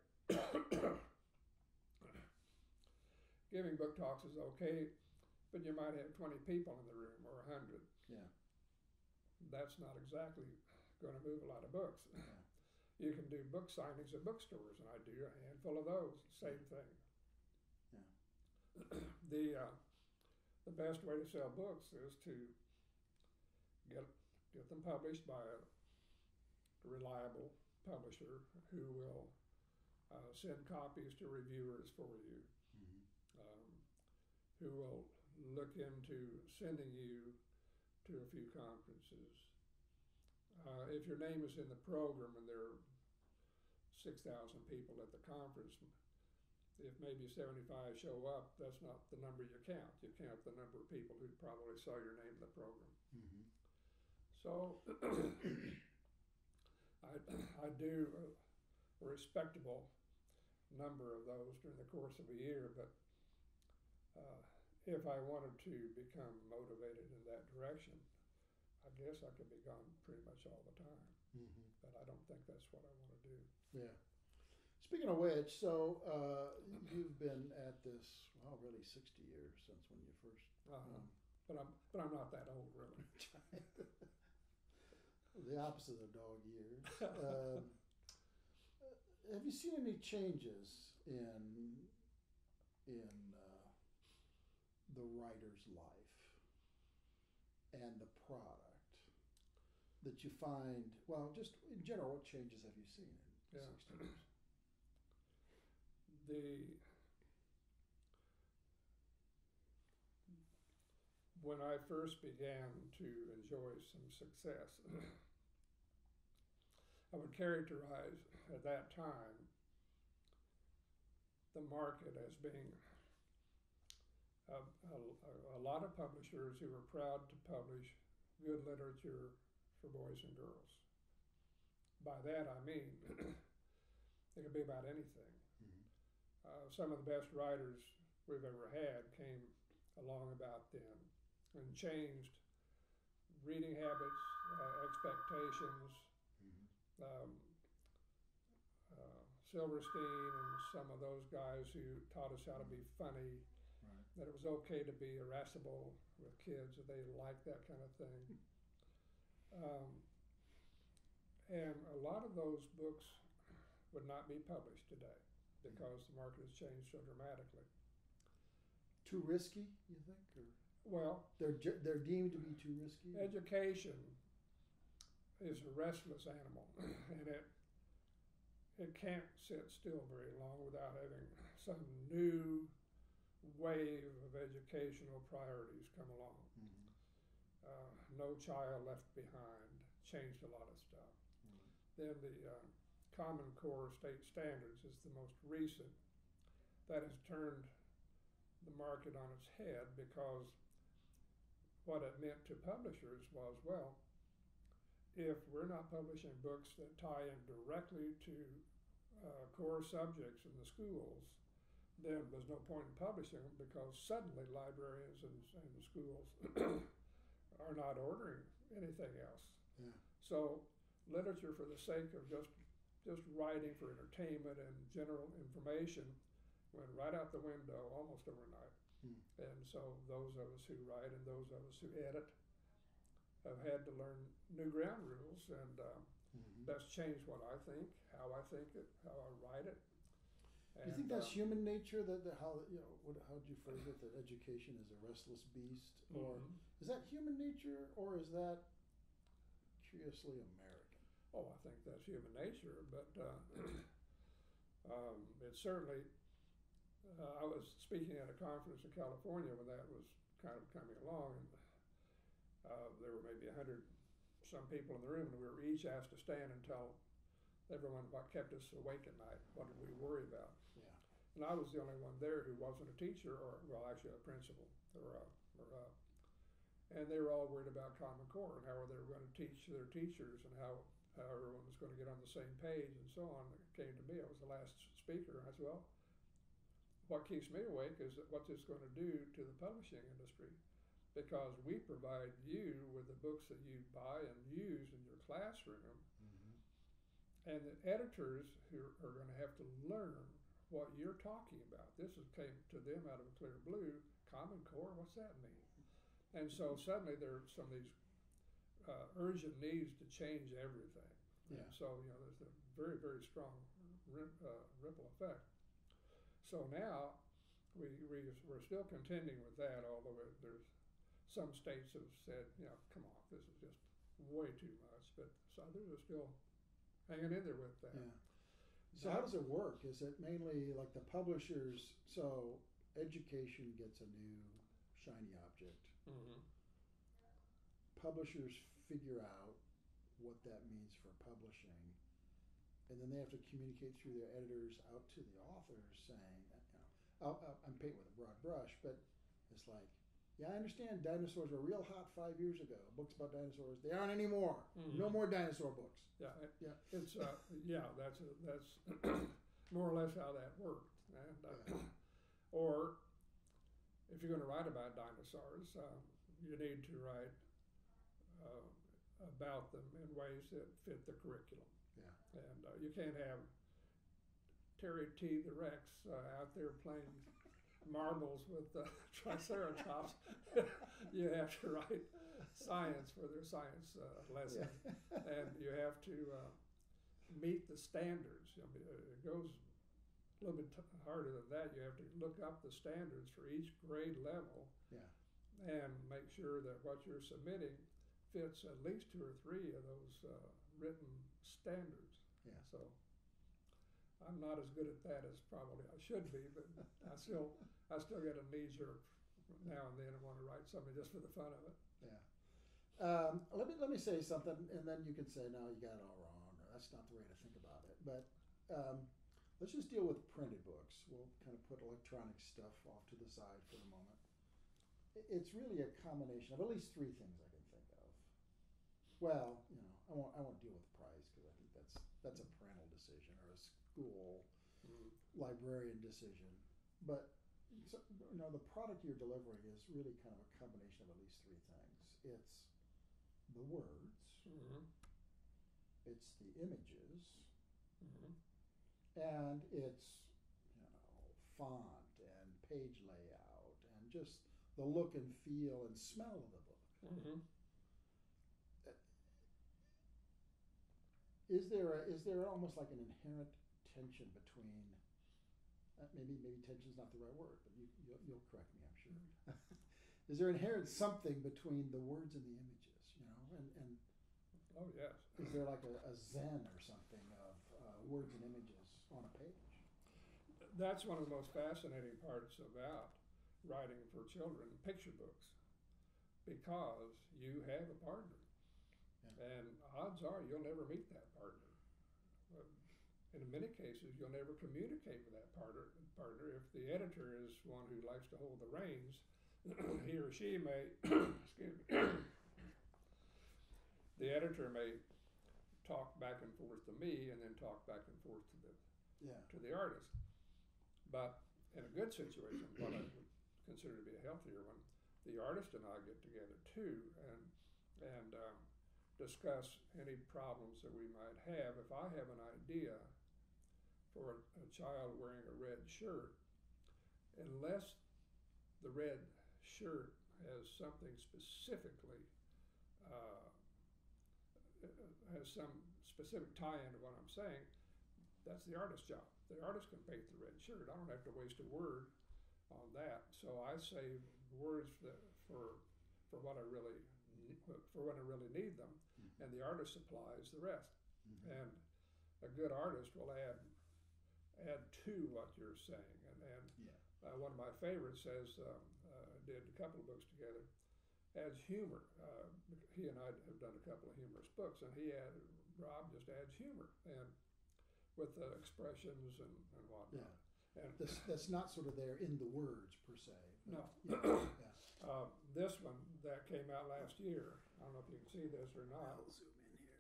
Giving book talks is okay, but you might have twenty people in the room or a hundred. Yeah. That's not exactly going to move a lot of books. Yeah. You can do book signings at bookstores, and I do a handful of those. Same thing. Yeah. the uh, the best way to sell books is to get get them published by a reliable publisher who will uh, send copies to reviewers for you, Mm-hmm. um, who will look into sending you to a few conferences. Uh, if your name is in the program and there are six thousand people at the conference, if maybe seventy-five show up, that's not the number you count. You count the number of people who probably saw your name in the program. Mm-hmm. So I, I do a respectable number of those during the course of a year, but uh, if I wanted to become motivated in that direction, I guess I could be gone pretty much all the time. Mm-hmm. But I don't think that's what I want to do. Yeah. Speaking of which, so uh, you've been at this, well, really sixty years since when you first. Uh-huh. Um, but I'm but I'm not that old, really. The opposite of dog years. um, have you seen any changes in in uh, the writer's life and the product that you find? Well, just in general, what changes have you seen in Yeah. sixty years? The when I first began to enjoy some success, I would characterize at that time the market as being a, a, a lot of publishers who were proud to publish good literature for boys and girls. By that I mean it could be about anything. Mm-hmm. Uh, some of the best writers we've ever had came along about then and changed reading habits, uh, expectations. Mm-hmm. Um, uh, Silverstein and some of those guys who taught us how to be funny, Right. that it was okay to be irascible with kids, that they liked that kind of thing. Um, and a lot of those books would not be published today because the market has changed so dramatically. Too risky, you think, or Well, they're ju- they're deemed to be too risky? education is a restless animal, and it it can't sit still very long without having some new wave of educational priorities come along. Mm-hmm. Uh, No Child Left Behind changed a lot of stuff. Mm-hmm. Then the uh, Common Core State Standards is the most recent. That has turned the market on its head because what it meant to publishers was, well, if we're not publishing books that tie in directly to uh, core subjects in the schools, then there's no point in publishing them because suddenly librarians and, and schools are not ordering anything else. Yeah. So literature for the sake of just just writing for entertainment and general information went right out the window almost overnight. Hmm. And so those of us who write and those of us who edit have had to learn new ground rules, and uh, Mhm. That's changed what I think, how I think it, how I write it. Do you think And, that's um, human nature? That, that how you know? What, how would you phrase it? That education is a restless beast, or mhm. is that human nature, or is that curiously American? Oh, I think that's human nature, but uh, um, it certainly. Uh, I was speaking at a conference in California when that was kind of coming along, and uh, there were maybe a hundred some people in the room, and we were each asked to stand and tell everyone what kept us awake at night. What did we worry about? Yeah. And I was the only one there who wasn't a teacher, or well, actually a principal, or, uh, or uh, and they were all worried about Common Core and how they were going to teach their teachers and how how everyone was going to get on the same page and so on. It came to me. I was the last speaker, and I said, well, what keeps me awake is that what's this going to do to the publishing industry? Because we provide you with the books that you buy and use in your classroom, Mm-hmm. and the editors who are going to have to learn what you're talking about. This is, came to them out of a clear blue. Common Core, what's that mean? And so suddenly there are some of these uh, urgent needs to change everything. Yeah. And so, you know, there's a very, very strong rip, uh, ripple effect. So now we, we, we're still contending with that, although it, there's some states have said, you know, come on, this is just way too much. But so others are still hanging in there with that. Yeah. So how does it work? Is it mainly like the publishers? So education gets a new shiny object. Mm-hmm. Publishers figure out what that means for publishing, and then they have to communicate through their editors out to the authors, saying, you know, I'll, I'll, I'm painting with a broad brush, but it's like, yeah, I understand dinosaurs were real hot five years ago. Books about dinosaurs, they aren't anymore. Mm-hmm. No more dinosaur books. Yeah, it, Yeah. it's uh, yeah, that's a, that's more or less how that worked. And uh, Yeah. or if you're going to write about dinosaurs, um, you need to write uh, about them in ways that fit the curriculum. Yeah. And uh, you can't have Terry T. the Rex uh, out there playing marbles with uh, Triceratops. You have to write science for their science uh, lesson, Yeah. and you have to uh, meet the standards. I mean, it goes a little bit t- harder than that. You have to look up the standards for each grade level, Yeah. and make sure that what you're submitting fits at least two or three of those uh, written standards. Yeah. So I'm not as good at that as probably I should be, but I still I still get a knee jerk now and then. I want to write something just for the fun of it. Yeah. Um, let me let me say something, and then you can say, no, you got it all wrong, or that's not the way to think about it. But um, let's just deal with printed books. We'll kind of put electronic stuff off to the side for a moment. It's really a combination of at least three things I can think of. Well, you know, I won't I won't deal with price because I think that's that's a parental decision or a school Mm. librarian decision. But so, you know, the product you're delivering is really kind of a combination of at least three things. It's the words, Mm-hmm. it's the images, Mm-hmm. and it's, you know, font and page layout and just the look and feel and smell of the book. Mm-hmm. Is there a, is there almost like an inherent tension between uh, maybe maybe tension is not the right word, but you you'll, you'll correct me, I'm sure. Is there inherent something between the words and the images, you know, and, and Oh yes. is there like a, a zen or something of uh, words and images on a page? That's one of the most fascinating parts about writing for children, picture books, because you have a partner. Yeah. And odds are you'll never meet that partner. Uh, In many cases, you'll never communicate with that partner. Partner, if the editor is one who likes to hold the reins, he or she may, excuse me, the editor may talk back and forth to me, and then talk back and forth to the Yeah. to the artist. But in a good situation, what I would consider to be a healthier one, the artist and I get together too, and and um, discuss any problems that we might have. If I have an idea for a, a child wearing a red shirt, unless the red shirt has something specifically, uh, has some specific tie-in to what I'm saying, that's the artist's job. The artist can paint the red shirt. I don't have to waste a word on that. So I save words that for for what I really for when I really need them, Mm-hmm. and the artist supplies the rest. Mm-hmm. And a good artist will add add to what you're saying. And and Yeah. uh, one of my favorites says um, uh, did a couple of books together. Adds humor. Uh, he and I have done a couple of humorous books, and he added Rob just adds humor and with the expressions and, and whatnot. Yeah. And That's, that's not sort of there in the words per se. no, Yeah. Yeah. uh, this one that came out last year. I don't know if you can see this or not. I'll zoom in here.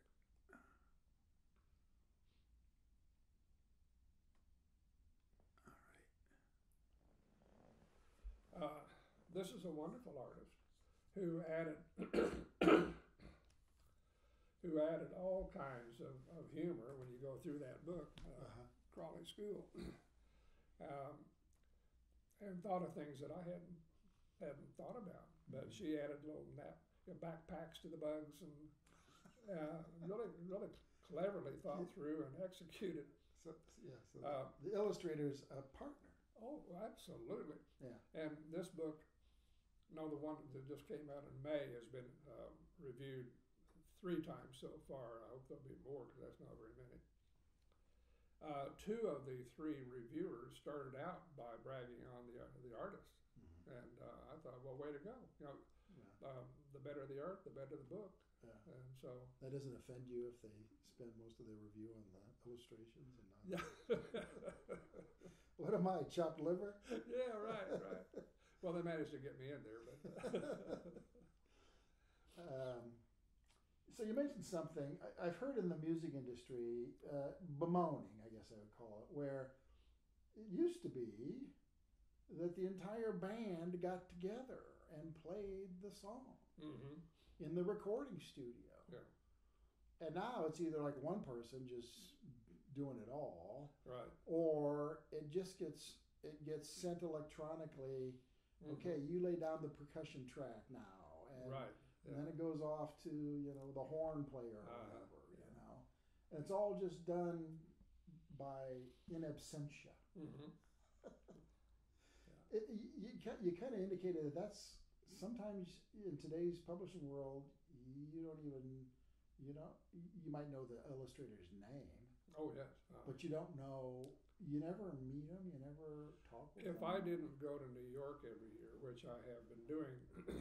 All right. Uh, this is a wonderful artist who added who added all kinds of, of humor when you go through that book, uh, Uh-huh. Crawley School, um, and thought of things that I hadn't hadn't thought about. But Mhm. she added little nap, you know, backpacks to the bugs, and uh, really really cleverly thought through and executed. So, yeah, so Uh, the illustrator's a partner. Oh, absolutely. Yeah. And this book, no, the one that just came out in May has been um, reviewed three times so far. I hope there'll be more because that's not very many. Uh, two of the three reviewers started out by bragging on the uh, the artist, Mm-hmm. and uh, I thought, well, way to go. You know, Yeah. um, the better the art, the better the book. Yeah. And so, That doesn't offend you if they spend most of their review on the illustrations and not. yeah, What am I, chopped liver? yeah, right, right. Well, they managed to get me in there, but Um, so you mentioned something I, I've heard in the music industry, uh, bemoaning, I guess I would call it, where it used to be that the entire band got together and played the song hmm in the recording studio. yeah, And now it's either like one person just doing it all, right. or it just gets it gets sent electronically. Mhm. Okay, you lay down the percussion track now, and, Right. and then it goes off to you know the horn player or Uh-huh, whatever, you yeah. know, and it's all just done by in absentia. hmm It, you you, ki- you kind of indicated that that's sometimes in today's publishing world you don't even you know you might know the illustrator's name, Oh yes. Uh, but you don't know. You never meet them. You never talk with if them. I didn't go to New York every year, which I have been doing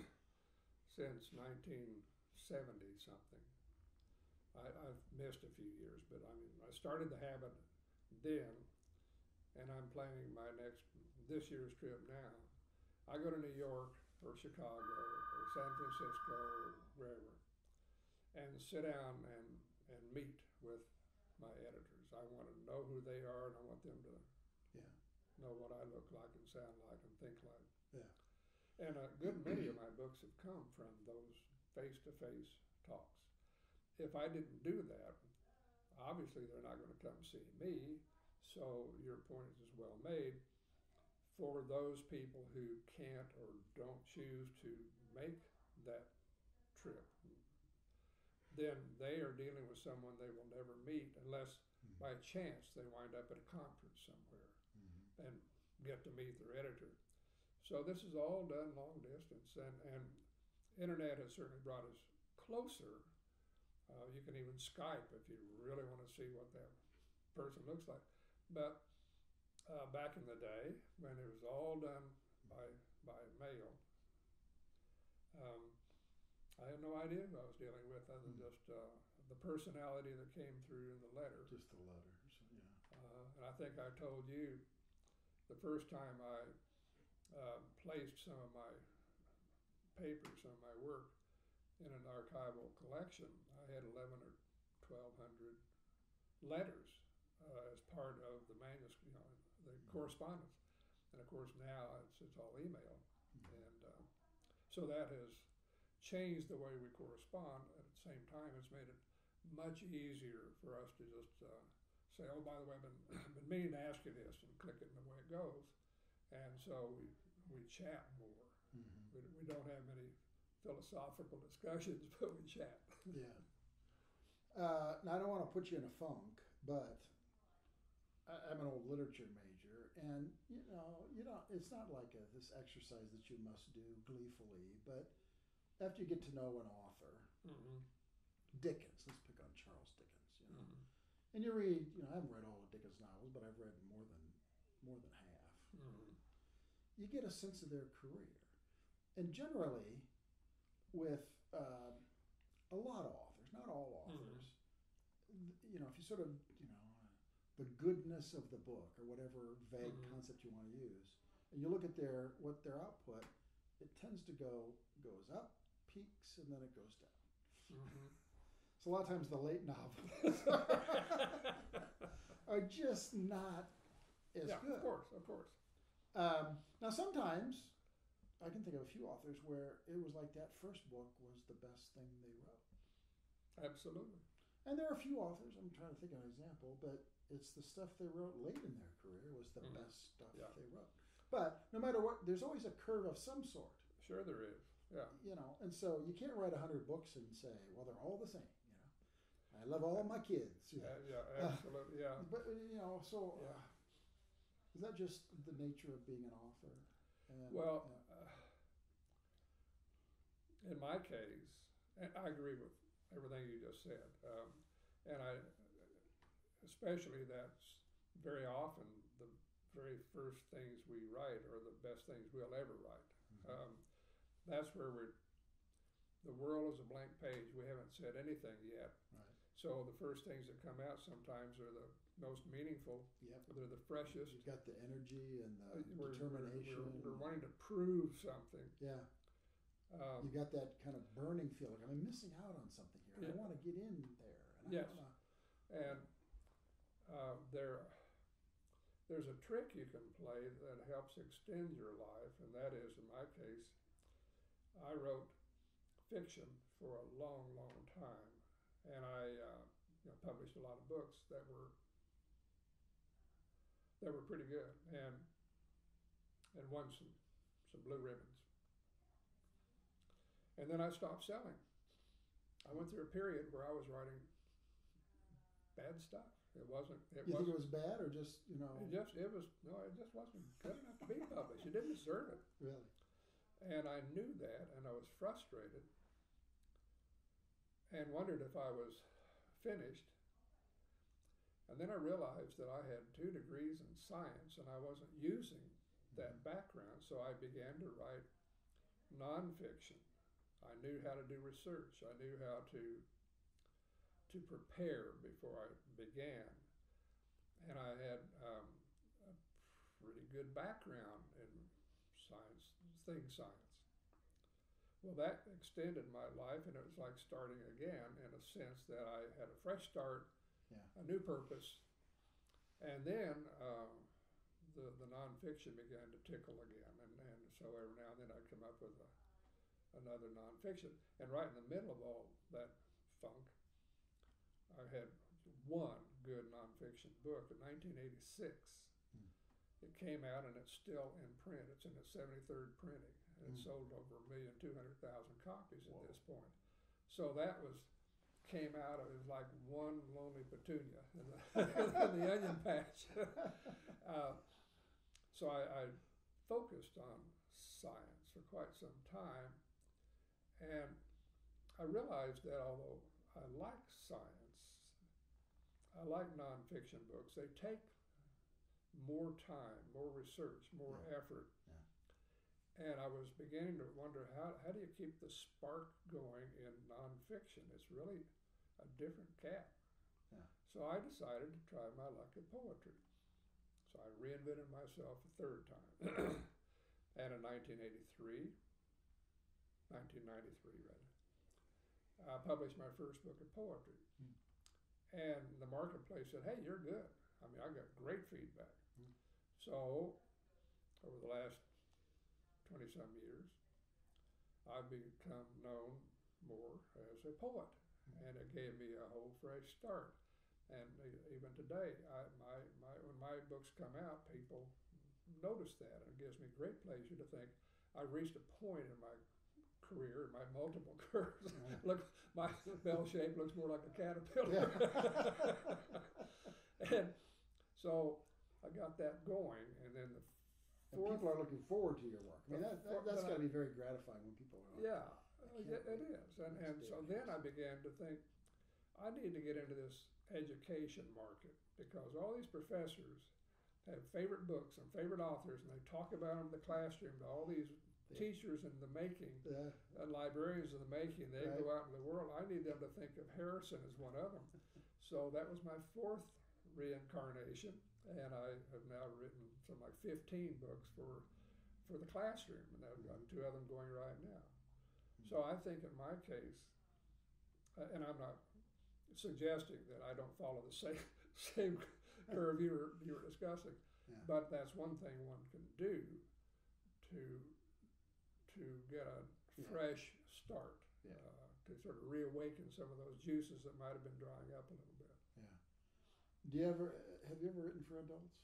since nineteen seventy something, I, I've missed a few years, but I mean, I started the habit then, and I'm planning my next this year's trip now. I go to New York or Chicago or San Francisco or wherever, and sit down and and meet with my editors. I want to know who they are, and I want them to Yeah. know what I look like and sound like and think like. Yeah. And a good many of my books have come from those face-to-face talks. If I didn't do that, obviously they're not going to come see me. So your point is well made. For those people who can't or don't choose to make that trip, then they are dealing with someone they will never meet unless Mhm. by chance they wind up at a conference somewhere Mhm. and get to meet their editor. So this is all done long distance, and, and internet has certainly brought us closer. Uh, you can even Skype if you really want to see what that person looks like. But uh, back in the day, when it was all done by by mail, um, I had no idea who I was dealing with other than Mm. just uh, the personality that came through in the letter. Just the letters. Yeah. Uh, and I think I told you the first time I uh, placed some of my papers, some of my work in an archival collection, I had eleven or twelve hundred letters uh, as part of the manuscript, you know, the correspondence. And of course now it's, it's all email. Mhm. And uh, so that has changed the way we correspond. At the same time, it's made it much easier for us to just uh, say, oh, by the way, I've been, I've been meaning to ask you this, and click it and away it goes. And so we, we chat more. Mhm. We, we don't have many philosophical discussions, but we chat. Yeah. Uh, now I don't want to put you in a funk, but I, I'm an old literature major, and you know, you know, it's not like a, this exercise that you must do gleefully, but after you get to know an author, Mm-hmm. Dickens, let's pick on Charles Dickens, you know, Mm-hmm. and you read, you know, I haven't read all of Dickens' novels, but I've read more than more than half. Mm-hmm. You get a sense of their career, and generally, with um, a lot of authors, not all authors, th- you know, if you sort of, you know, uh, the goodness of the book or whatever vague Mhm. concept you want to use, and you look at their what their output, it tends to go goes up, peaks, and then it goes down. Mm-hmm. So a lot of times the late novels are just not as Yeah, good. of course, of course. Um, now sometimes I can think of a few authors where it was like that first book was the best thing they wrote. Absolutely. And there are a few authors, I'm trying to think of an example, but it's the stuff they wrote late in their career was the Mhm. best stuff Yeah. they wrote. But no matter what, there's always a curve of some sort, Sure there is. Yeah. you know, and so you can't write a hundred books and say, well, they're all the same, you know. I love all of my kids, you know. Uh, yeah, absolutely. Yeah. But, uh, you know, so Yeah. uh, is that just the nature of being an author? And, Well, uh, uh, in my case, and I agree with everything you just said, um, and I, especially that's very often the very first things we write are the best things we'll ever write. mhm. Um, that's where we're. The world is a blank page. We haven't said anything yet. Right. So the first things that come out sometimes are the most meaningful. Yep. They're the freshest. You've got the energy and the Uh, We're, determination. we're, we're, we're wanting to prove something. Yeah. Um, You got that kind of burning feeling. I'm missing out on something here. Yeah. I want to get in there. And Yes. I wanna, and uh, there, there's a trick you can play that helps extend your life, and that is, in my case, I wrote fiction for a long, long time, and I uh, you know, published a lot of books that were that were pretty good, and and won some some blue ribbons. And then I stopped selling. I went through a period where I was writing bad stuff. It wasn't. It you think wasn't. it was bad or just, you know, It just. It was no. It just wasn't good enough to be published. It didn't deserve it. really? And I knew that, and I was frustrated and wondered if I was finished. And then I realized that I had two degrees in science and I wasn't using that background, so I began to write nonfiction. I knew how to do research. I knew how to to prepare before I began. And I had um, a pretty good background in science, thing science. Well, that extended my life, and it was like starting again in a sense that I had a fresh start, Yeah. a new purpose, and then um, the the nonfiction began to tickle again, and, and so every now and then I'd come up with a, another nonfiction, and right in the middle of all that funk, I had one good nonfiction book in nineteen eighty-six. Hmm. It came out and it's still in print. It's in its seventy-third printing. And it Hmm. sold over a million two hundred thousand copies Whoa. at this point. So that was came out of it was like one lonely petunia in the, in the onion patch. uh, so I, I focused on science for quite some time, and I realized that although I like science, I like nonfiction books. They take more time, more research, more Yeah. effort. Yeah. And I was beginning to wonder how, how do you keep the spark going in nonfiction? It's really a different cat. Yeah. So I decided to try my luck at poetry. So I reinvented myself a third time. And in nineteen eighty-three, nineteen ninety-three rather, I published my first book of poetry. Hmm. And the marketplace said, hey, you're good. I mean, I got great feedback. Hmm. So over the last twenty some years, I've become known more as a poet, Hmm. and it gave me a whole fresh start. And even today, I, my, my, when my books come out, people notice that, and it gives me great pleasure to think I've reached a point in my career, my multiple careers. Yeah. Look, my bell shape looks more like a caterpillar. Yeah. And so I got that going, and then the And fourth, people are looking forward to your work. I mean, that, that, that's But got to I- be very gratifying when people are like, yeah, I it, can't it wait is. And, next and day so it then is. I began to think, I need to get into this education market, because all these professors have favorite books and favorite authors, and they talk about them in the classroom to all these Yeah. teachers in the making, Yeah. and librarians in the making. They Right. go out in the world. I need them to think of Harrison as one of them. So that was my fourth reincarnation, and I have now written some like fifteen books for for the classroom, and I've got two of them going right now. So I think in my case, uh, and I'm not suggesting that I don't follow the same same curve you were you were discussing, Yeah. but that's one thing one can do to to get a Yeah. fresh start, Yeah. uh, to sort of reawaken some of those juices that might have been drying up a little bit. Yeah. Do you ever have you ever written for adults?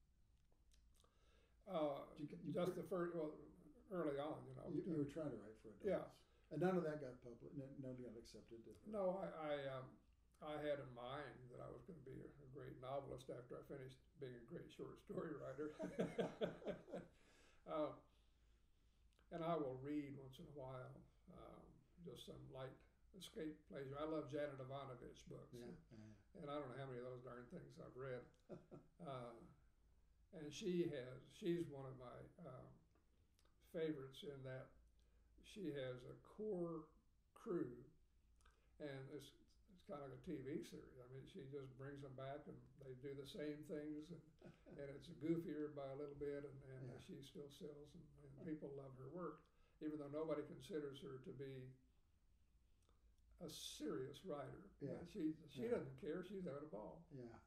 Uh, You, you, just the first, well, early on, you know. you, you were trying to write for adults. Yeah. And none of that got public. None none got accepted. Did it? No, I, I, um, I had in mind that I was going to be a, a great novelist after I finished being a great short story writer. uh, and I will read once in a while, um, just some light escape pleasure. I love Janet Ivanovich books, Yeah. and, Yeah. and I don't know how many of those darn things I've read. uh, and she has, she's one of my um, favorites in that she has a core crew, and it's, it's kind of like a T V series. I mean, she just brings them back, and they do the same things, and, and it's goofier by a little bit, and, and Yeah. she still sells, and, and people love her work, even though nobody considers her to be a serious writer. Yeah. She she Yeah. doesn't care. She's having a ball. Yeah.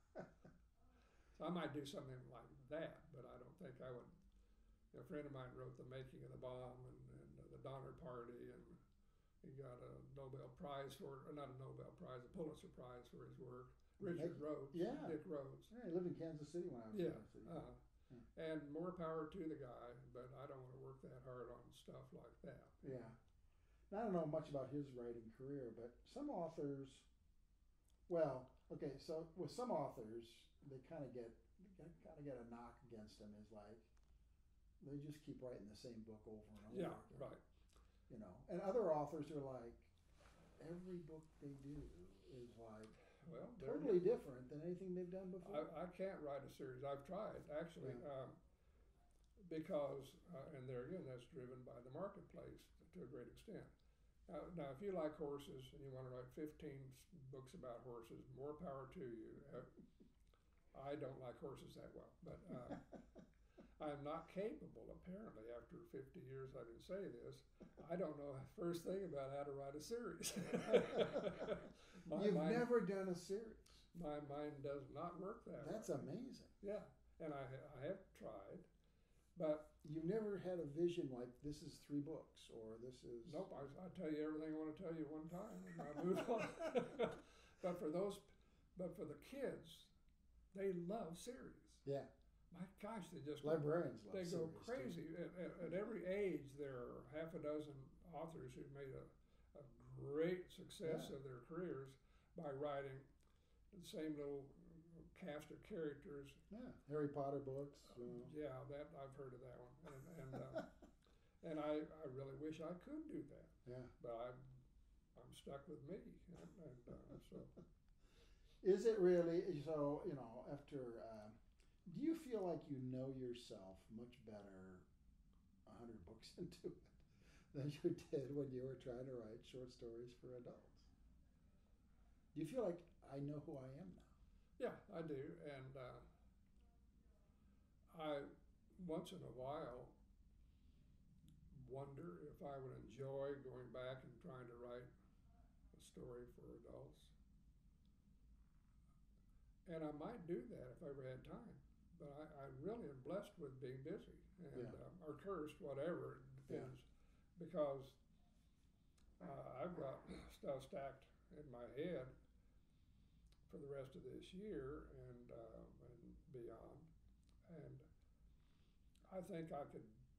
So I might do something like that, but I don't think I would. A friend of mine wrote The Making of the Bomb and, and uh, The Donner Party, and he got a Nobel Prize for it, or not a Nobel Prize, a Pulitzer Prize for his work. Richard Make- Rhodes, yeah. Dick Rhodes. Yeah, I lived in Kansas City when I was Yeah, in Kansas City. uh, Yeah. and more power to the guy, but I don't want to work that hard on stuff like that. Yeah. Now, I don't know much about his writing career, but some authors, well, okay, so with some authors, they kind of get kind of get a knock against them is like they just keep writing the same book over and over. Yeah, again, right. You know, and other authors are like every book they do is like Well, there totally different than anything they've done before. I, I can't write a series. I've tried actually, Yeah. um, because uh, and there again, that's driven by the marketplace to a great extent. Uh, now, if you like horses and you want to write fifteen s- books about horses, more power to you. Uh, I don't like horses that well, but uh, I'm not capable. Apparently, after fifty years, I can say this. I don't know the first thing about how to write a series. My You've mind, never done a series. my mind does not work that That's way. amazing. Yeah, and I, ha- I have tried, but You've never had a vision like this is three books or this is nope. I, I tell you everything I want to tell you one time, and I move on. But for those, but for the kids, they love series. Yeah, My gosh, they just librarians love they go series, too. crazy. At, at, at every age, there are half a dozen authors who've made a, a great success Yeah. of their careers by writing the same little cast of characters. Yeah, Harry Potter books. You know. Yeah, that I've heard of that one, and and, uh, and I, I really wish I could do that, Yeah. but I'm I'm stuck with me, and, and uh, so Is it really so? You know, after uh, do you feel like you know yourself much better a hundred books into it than you did when you were trying to write short stories for adults? Do you feel like I know who I am now? yeah, I do, and uh, I once in a while wonder if I would enjoy going back and trying to write a story for adults. And I might do that if I ever had time. But I, I really am blessed with being busy and Yeah. um, or cursed, whatever it Yeah. is, because uh, I've got stuff stacked in my head for the rest of this year and um, and beyond. And I think I could, I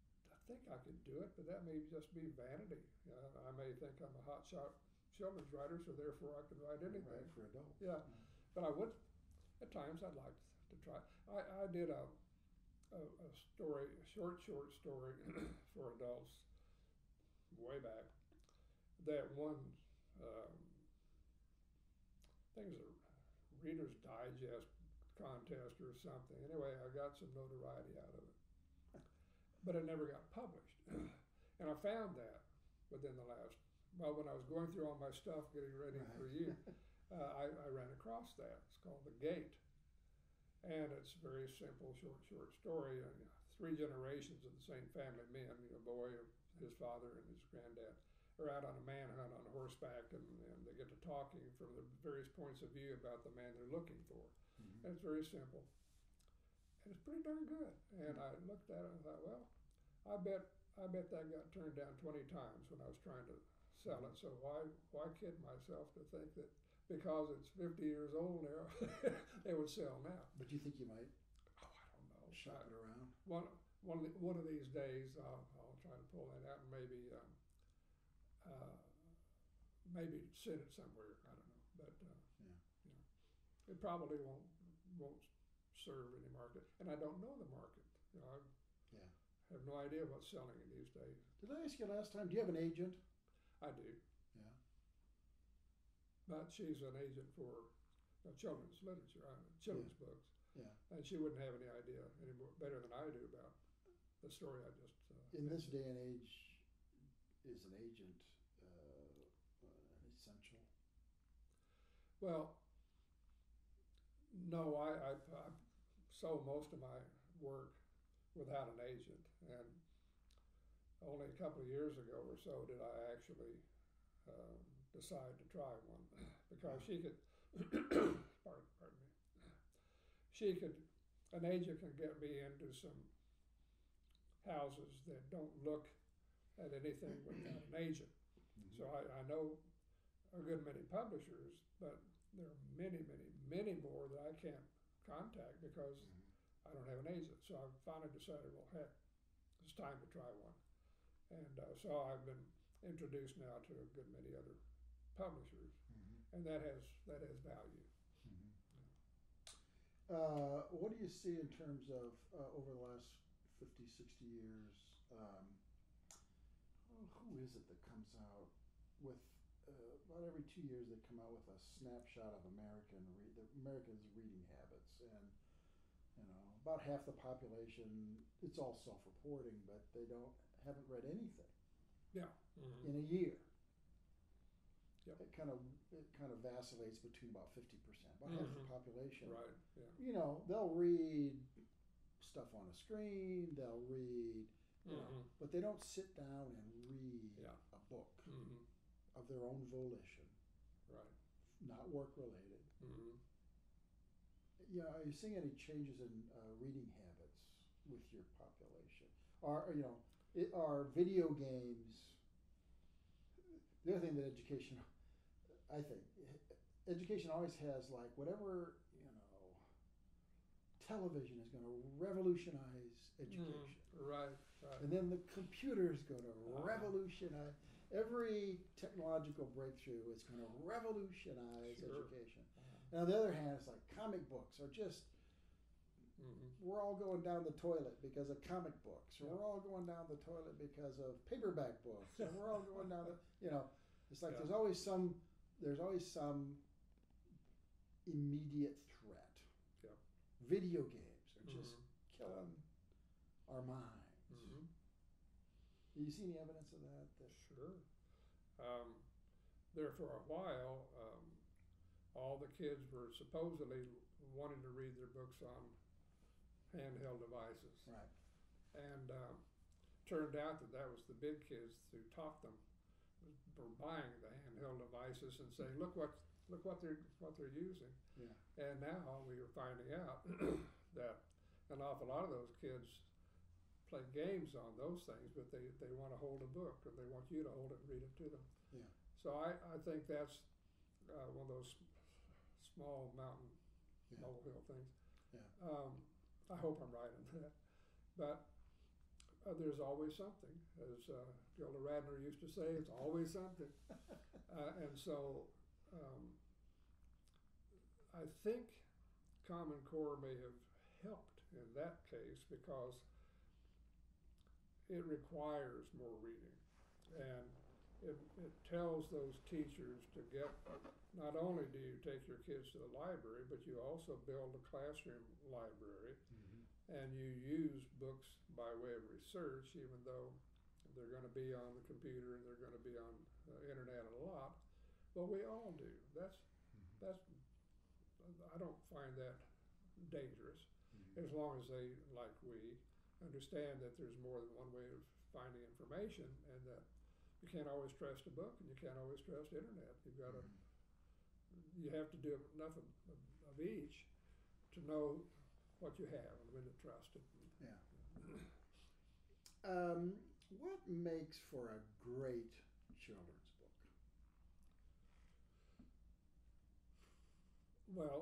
think I could do it, but that may just be vanity. Uh, I may think I'm a hotshot children's writer, so therefore I can write anything. Right, for adults. Yeah, but I would, at times I'd like to try. I, I did a, a, a story, a short, short story for adults way back that won, um, things a Reader's Digest contest or something. Anyway, I got some notoriety out of it, but it never got published. And I found that within the last, well, when I was going through all my stuff, getting ready Right. for you, uh, I, I ran across that. It's called The Gate. And it's a very simple, short, short story. And, you know, three generations of the same family men, you know, boy, his father and his granddad, are out on a manhunt on horseback, and, and they get to talking from the various points of view about the man they're looking for. Mm-hmm. And it's very simple. And it's pretty darn good. And I looked at it and thought, well, I bet I bet that got turned down twenty times when I was trying to sell it. So why why kid myself to think that because it's fifty years old now, they would sell now? But you think you might Oh, I don't know. shop I- it around? One one of the, one of these days, I'll, I'll try to pull that out and maybe um, uh, maybe sit it somewhere. I don't know, but uh, Yeah. you know, it probably won't won't serve any market, and I don't know the market. You know, I Yeah. have no idea what's selling in these days. Did I ask you last time? Do you have an agent? I do, Yeah. but she's an agent for uh, children's literature, uh, children's books, Yeah. and she wouldn't have any idea any more better than I do about the story I just. Uh, In this mentioned. day and age, is an agent uh, uh, essential? Well, no, I, I, I sold most of my work without an agent, and only a couple of years ago or so did I actually uh, decide to try one, because she could, pardon, pardon me, she could, an agent can get me into some houses that don't look at anything without an agent. Mm-hmm. So I, I know a good many publishers, but there are many, many, many more that I can't contact because Mm-hmm. I don't have an agent. So I finally decided, well, heck, it's time to try one. And uh, so I've been introduced now to a good many other publishers, Mm-hmm. and that has that has value. Mm-hmm. Uh, what do you see in terms of uh, over the last fifty, sixty years? Um, oh, who is it that comes out with uh, about every two years they come out with a snapshot of American re- the Americans' reading habits, and you know about half the population. It's all self-reporting, but they don't haven't read anything Yeah. Mm-hmm. in a year. Yep. It kind of it kind of vacillates between about fifty percent, about half the Mhm. population. Right. Yeah. You know, they'll read stuff on a screen, they'll read, you know, Mhm. but they don't sit down and read Yeah. a book Mm-hmm. of their own volition, Right. not work related. Mm-hmm. You know, are you seeing any changes in uh, reading habits with your population? Are you know, it, are video games? The other thing that education, I think, education always has like whatever you know. Television is going to revolutionize education, Mm, right. Right. and then the computer is going to Uh-huh. revolutionize every technological breakthrough. It's going to revolutionize Sure. education. Uh-huh. And on the other hand, it's like comic books are just, Mm-hmm. we're all going down the toilet because of comic books, or Yeah. we're all going down the toilet because of paperback books, and we're all going down the, you know, it's like Yeah. there's always some, there's always some immediate threat. Yeah. Video games are just Mhm. killing our minds. Mm-hmm. Do you see any evidence of that? that Sure. Um, there for a while, um, all the kids were supposedly wanting to read their books on handheld devices, right. and um, turned out that that was the big kids who taught them were buying the handheld devices and saying, "Look what look what they're what they're using." Yeah. And now we are finding out that an awful lot of those kids play games on those things, but they, they want to hold a book, or they want you to hold it and read it to them. Yeah. So I, I think that's uh, one of those small mountain Yeah. molehill things. Yeah. Um, I hope I'm right on that. But uh, there's always something, as uh, Gilda Radner used to say, it's always something. uh, and so um, I think Common Core may have helped in that case because it requires more reading. And it, it tells those teachers to get, not only do you take your kids to the library, but you also build a classroom library. Mm-hmm. And you use books by way of research, even though they're going to be on the computer and they're going to be on the internet a lot. But we all do. That's, mm-hmm. that's, I don't find that dangerous, mm-hmm. as long as they, like we, understand that there's more than one way of finding information, and that you can't always trust a book and you can't always trust internet. You've got to, mm-hmm. you have to do enough of, of, of each to know what you have and when to trust it. Yeah. Um, what makes for a great children's book? Well,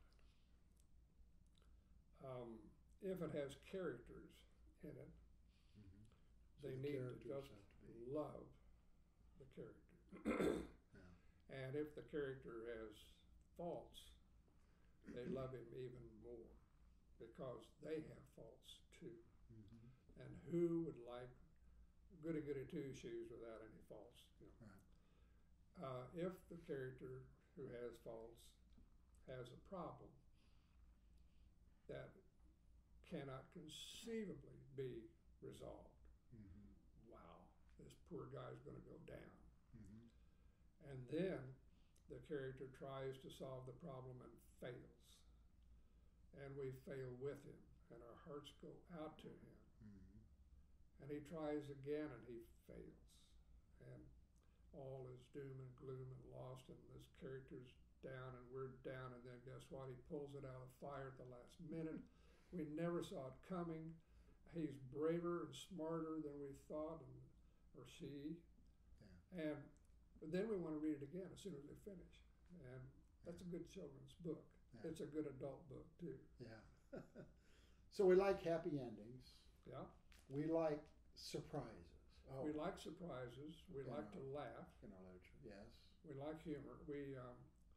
um, if it has characters in it, mm-hmm. so they the need to just to love the character. Yeah. And if the character has faults, they love him even more because they have faults too. Mm-hmm. And who would like goody goody two shoes without any faults? You know? Right. Uh, if the character who has faults has a problem that cannot conceivably be resolved. Mm-hmm. Wow, this poor guy's going to go down. Mm-hmm. And then the character tries to solve the problem and fails. And we fail with him, and our hearts go out to him. Mm-hmm. And he tries again, and he fails. And all is doom and gloom and lost, and this character's down, and we're down, and then guess what? He pulls it out of the fire at the last minute. We never saw it coming. He's braver and smarter than we thought, and, or she. Yeah. And but then we want to read it again as soon as we finish. And that's yeah. a good children's book. Yeah. It's a good adult book, too. Yeah. So we like happy endings. Yeah. We like surprises. Oh. We like surprises. We in like our, to laugh. In our literature, yes. We like humor. We um,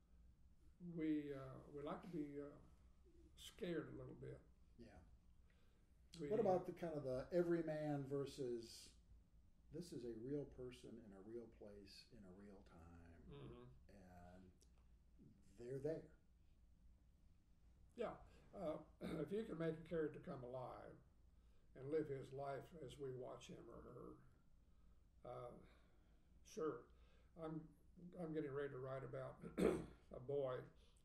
we uh, we like to be uh, scared a little bit. Yeah. We, what about the kind of the everyman versus this is a real person in a real place in a real time, mm-hmm. and they're there. Yeah. Uh, if you can make a character come alive and live his life as we watch him or her, uh, sure. I'm I'm getting ready to write about a boy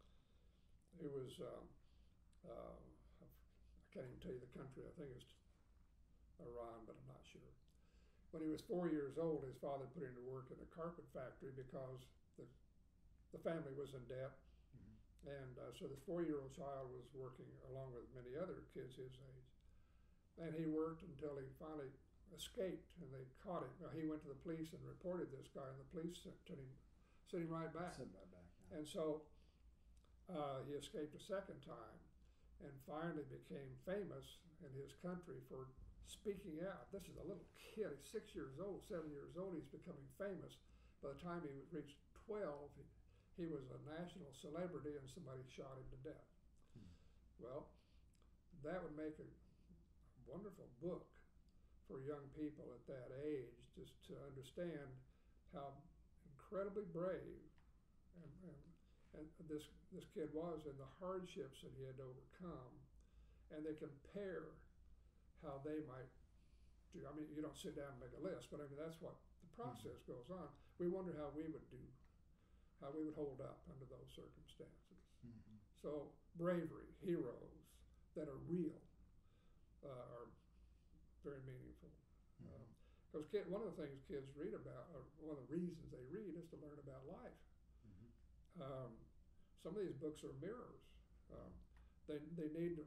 who was. Um, uh, I can't even tell you the country. I think it's Iran, but I'm not sure. When he was four years old, his father put him to work in a carpet factory because the the family was in debt. Mm-hmm. And uh, so this four-year-old child was working along with many other kids his age. And he worked until he finally escaped, and they caught him. Now, he went to the police and reported this guy, and the police sent him, sent him right back. Sent right back, yeah. And so uh, he escaped a second time and finally became famous in his country for speaking out. This is a little kid, he's six years old, seven years old, he's becoming famous. By the time he reached twelve, he, he was a national celebrity and somebody shot him to death. Hmm. Well, that would make a wonderful book for young people at that age, just to understand how incredibly brave and, and, and this this kid was and the hardships that he had to overcome, and they compare how they might do. I mean, you don't sit down and make a list, but I mean, that's what the process mm-hmm. goes on. We wonder how we would do, how we would hold up under those circumstances. Mm-hmm. So bravery, heroes that are real uh, are very meaningful. Because mm-hmm. uh, one of the things kids read about, or one of the reasons they read, is to learn about life. Mm-hmm. Um, some of these books are mirrors. Um, they they need to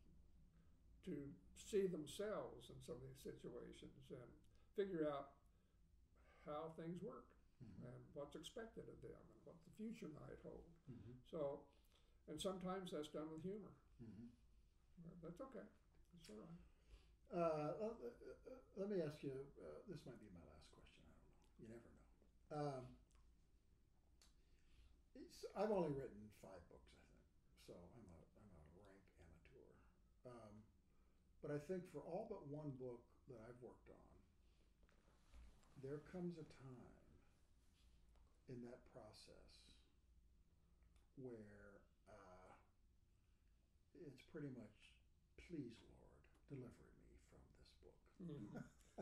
to see themselves in some of these situations and figure out how things work mm-hmm. and what's expected of them and what the future might hold. Mm-hmm. So, and sometimes that's done with humor. Mm-hmm. That's okay. It's all right. Uh, uh, uh, let me ask you. Uh, this might be my last question. I don't know. You never know. Um, it's, I've only written five books, I think, so I'm a I'm a rank amateur. Um, but I think for all but one book that I've worked on, there comes a time in that process where uh, it's pretty much, please, Lord, deliver me from this book. Mm.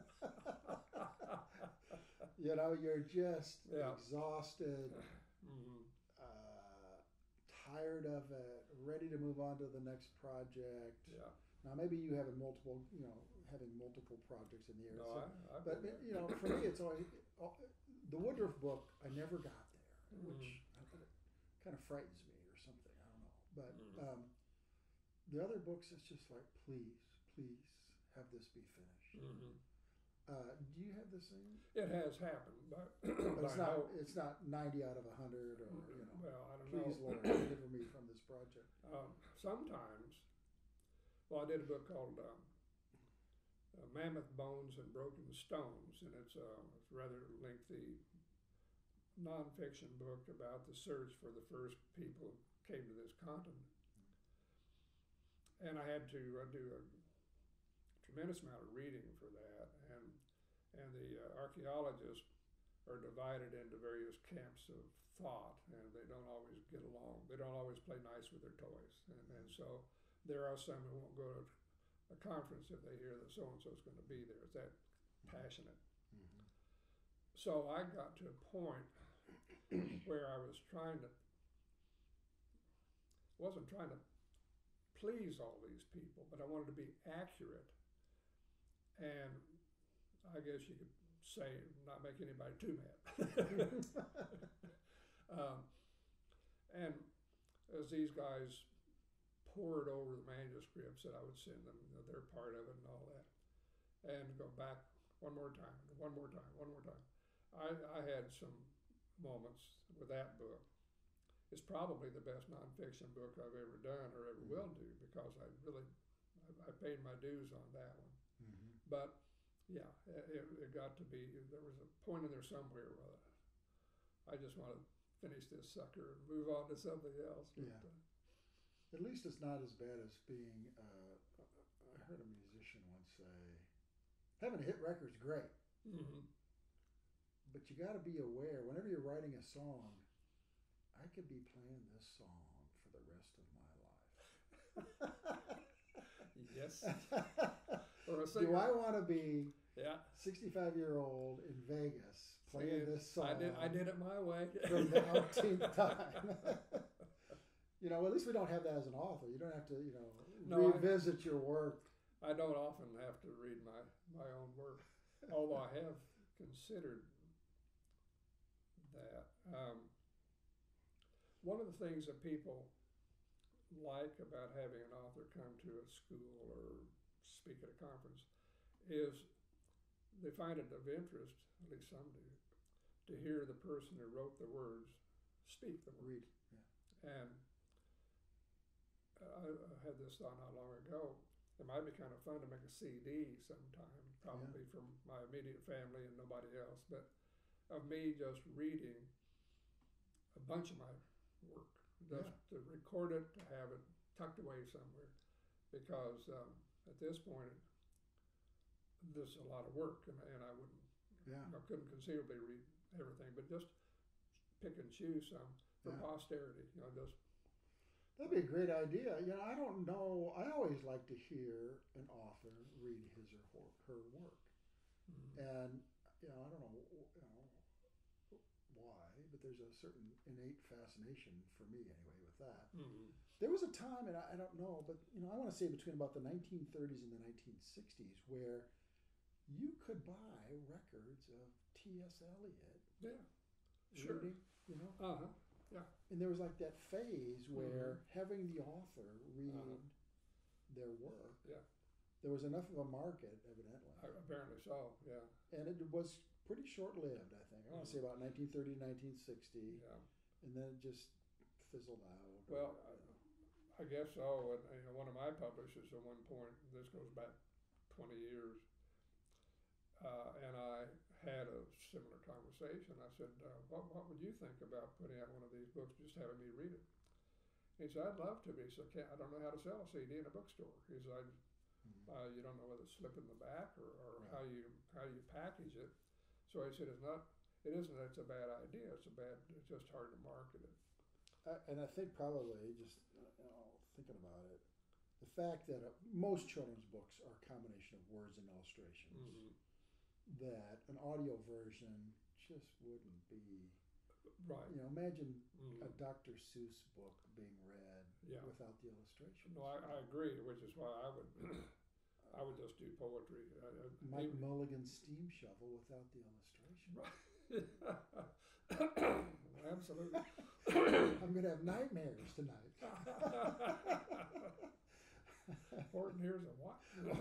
You know, you're just Yeah. exhausted, Mm-hmm. uh, tired of it, ready to move on to the next project. Yeah. Now, maybe you having multiple, you know, having multiple projects in the air. No, So- I, I but believe you know, for me, it's always uh, the Woodruff book. I never got there, which kind of frightens me or something. I don't know. But Mhm. um, the other books, it's just like, please, please have this be finished. Mm-hmm. Uh, do you have the same? It has happened, but, But but it's I not. know, It's not ninety out of a hundred, or you know. well, I don't Please, know. Lord, deliver me from this project. Um, sometimes, well, I did a book called um, uh, Mammoth Bones and Broken Stones, and it's a it's a rather lengthy nonfiction book about the search for the first people who came to this continent. And I had to uh, do a tremendous amount of reading for that, and and the uh, archaeologists are divided into various camps of thought, and they don't always get along. They don't always play nice with their toys, and, and so there are some who won't go to a conference if they hear that so and so is going to be there. It's that passionate. Mm-hmm. So I got to a point where I was trying to wasn't trying to please all these people, but I wanted to be accurate, and I guess you could say not make anybody too mad. um, and as these guys poured over the manuscripts that I would send them, you know, their part of it and all that, and go back one more time, one more time, one more time. I, I had some moments with that book. It's probably the best nonfiction book I've ever done or ever Mm-hmm. will do, because I really I, I paid my dues on that one. Mm-hmm. But yeah, it, it got to be, there was a point in there somewhere where I just want to finish this sucker and move on to something else. But, Yeah. uh, At least it's not as bad as being. Uh, I heard a musician once say, "Having a hit record's great, mm-hmm. but you got to be aware. Whenever you're writing a song, I could be playing this song for the rest of my life." Yes. Or a Do singer. I want to be Yeah. sixty-five year old in Vegas playing this song? I did. I did it my way. From the umpteenth time. You know, at least we don't have that as an author. You don't have to, you know, No, I- revisit your work. I don't often have to read my, my own work, although I have considered that. Um, one of the things that people like about having an author come to a school or speak at a conference is they find it of interest, at least some do, to hear the person who wrote the words speak the words. Read. Yeah. And I, I had this thought not long ago. It might be kind of fun to make a C D sometime, probably from my immediate family and nobody else, but of me just reading a bunch of my work, just to record it, to have it tucked away somewhere, because um, at this point, this is a lot of work, and, and I wouldn't, Yeah. I couldn't conceivably read everything, but just pick and choose some for Yeah. posterity, you know, just. That'd be a great idea. You know, I don't know. I always like to hear an author read his or her, her work, Mm. and you know, I don't know, you know why, but there's a certain innate fascination for me anyway with that. Mm. There was a time, and I, I don't know, but you know, I want to say between about the nineteen thirties and the nineteen sixties, where you could buy records of T S Eliot. Yeah, sure. Reading, you know. Uh huh. Yeah. And there was like that phase where Mm-hmm. having the author read Uh-huh. their work, Yeah. there was enough of a market, evidently, I, apparently so. Yeah. and it was pretty short-lived. I think I want to say about nineteen thirty, nineteen sixty, Yeah. and then it just fizzled out. Well, or, I, I guess so. And you know, one of my publishers at one point, this goes back twenty years. Uh, and I had a similar conversation. I said, uh, what, what would you think about putting out one of these books, just having me read it? He said, I'd love to, but he said, "Can't- I don't know how to sell a C D in a bookstore." He said, I, Mhm. uh, you don't know whether it's slip in the back or, or Right. how you how you package it. So he said, it's not, it isn't that it's a bad idea, it's a bad, it's just hard to market it. Uh, and I think probably just uh, you know, thinking about it, the fact that uh, most children's books are a combination of words and illustrations, Mm-hmm. that an audio version just wouldn't be. Right. You know, imagine Mm-hmm. a Doctor Seuss book being read Yeah. without the illustrations. No, I, I agree, which is why I would I would just do poetry. I, I, Mike even- Mulligan's Steam Shovel without the illustration. Absolutely. I'm gonna have nightmares tonight. Horton, here's a what?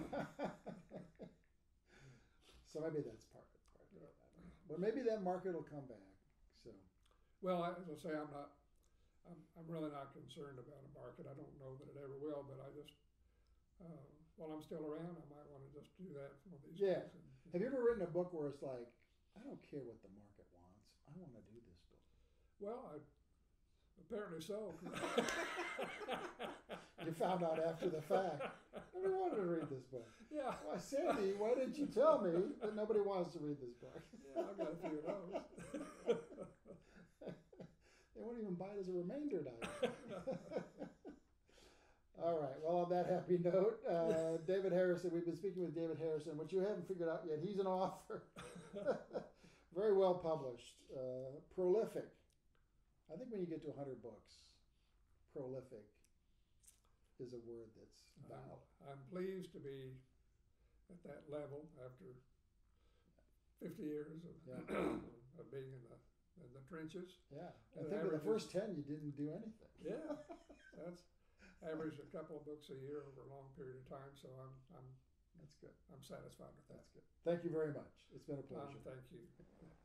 So maybe that's part of it. Part of it. I don't know. But maybe that market will come back. So Well, I- as I say, I'm not. I'm, I'm really not concerned about a market. I don't know that it ever will, but I just, uh, while I'm still around, I might want to just do that for these. Yeah. books and- have you ever written a book where it's like, I don't care what the market wants. I want to do this book. Well, I, apparently so. You found out after the fact. Nobody wanted to read this book. Yeah. Why, Sandy, why didn't you tell me that nobody wants to read this book? Yeah, I've got a few of those. They won't even buy it as a remainder diet. All right. Well, on that happy note, uh, David Harrison, we've been speaking with David Harrison. What you haven't figured out yet, he's an author. Very well published. Uh, prolific. I think when you get to one hundred books, prolific is a word that's valid. I'm, I'm pleased to be at that level after fifty years of, Yeah. of being in the in the trenches. Yeah. I The think of the average first ten, you didn't do anything. Yeah, that's average a couple of books a year over a long period of time. So I'm I'm That's good. I'm satisfied with that. That's good. Thank you very much. It's been a Um, pleasure. thank you.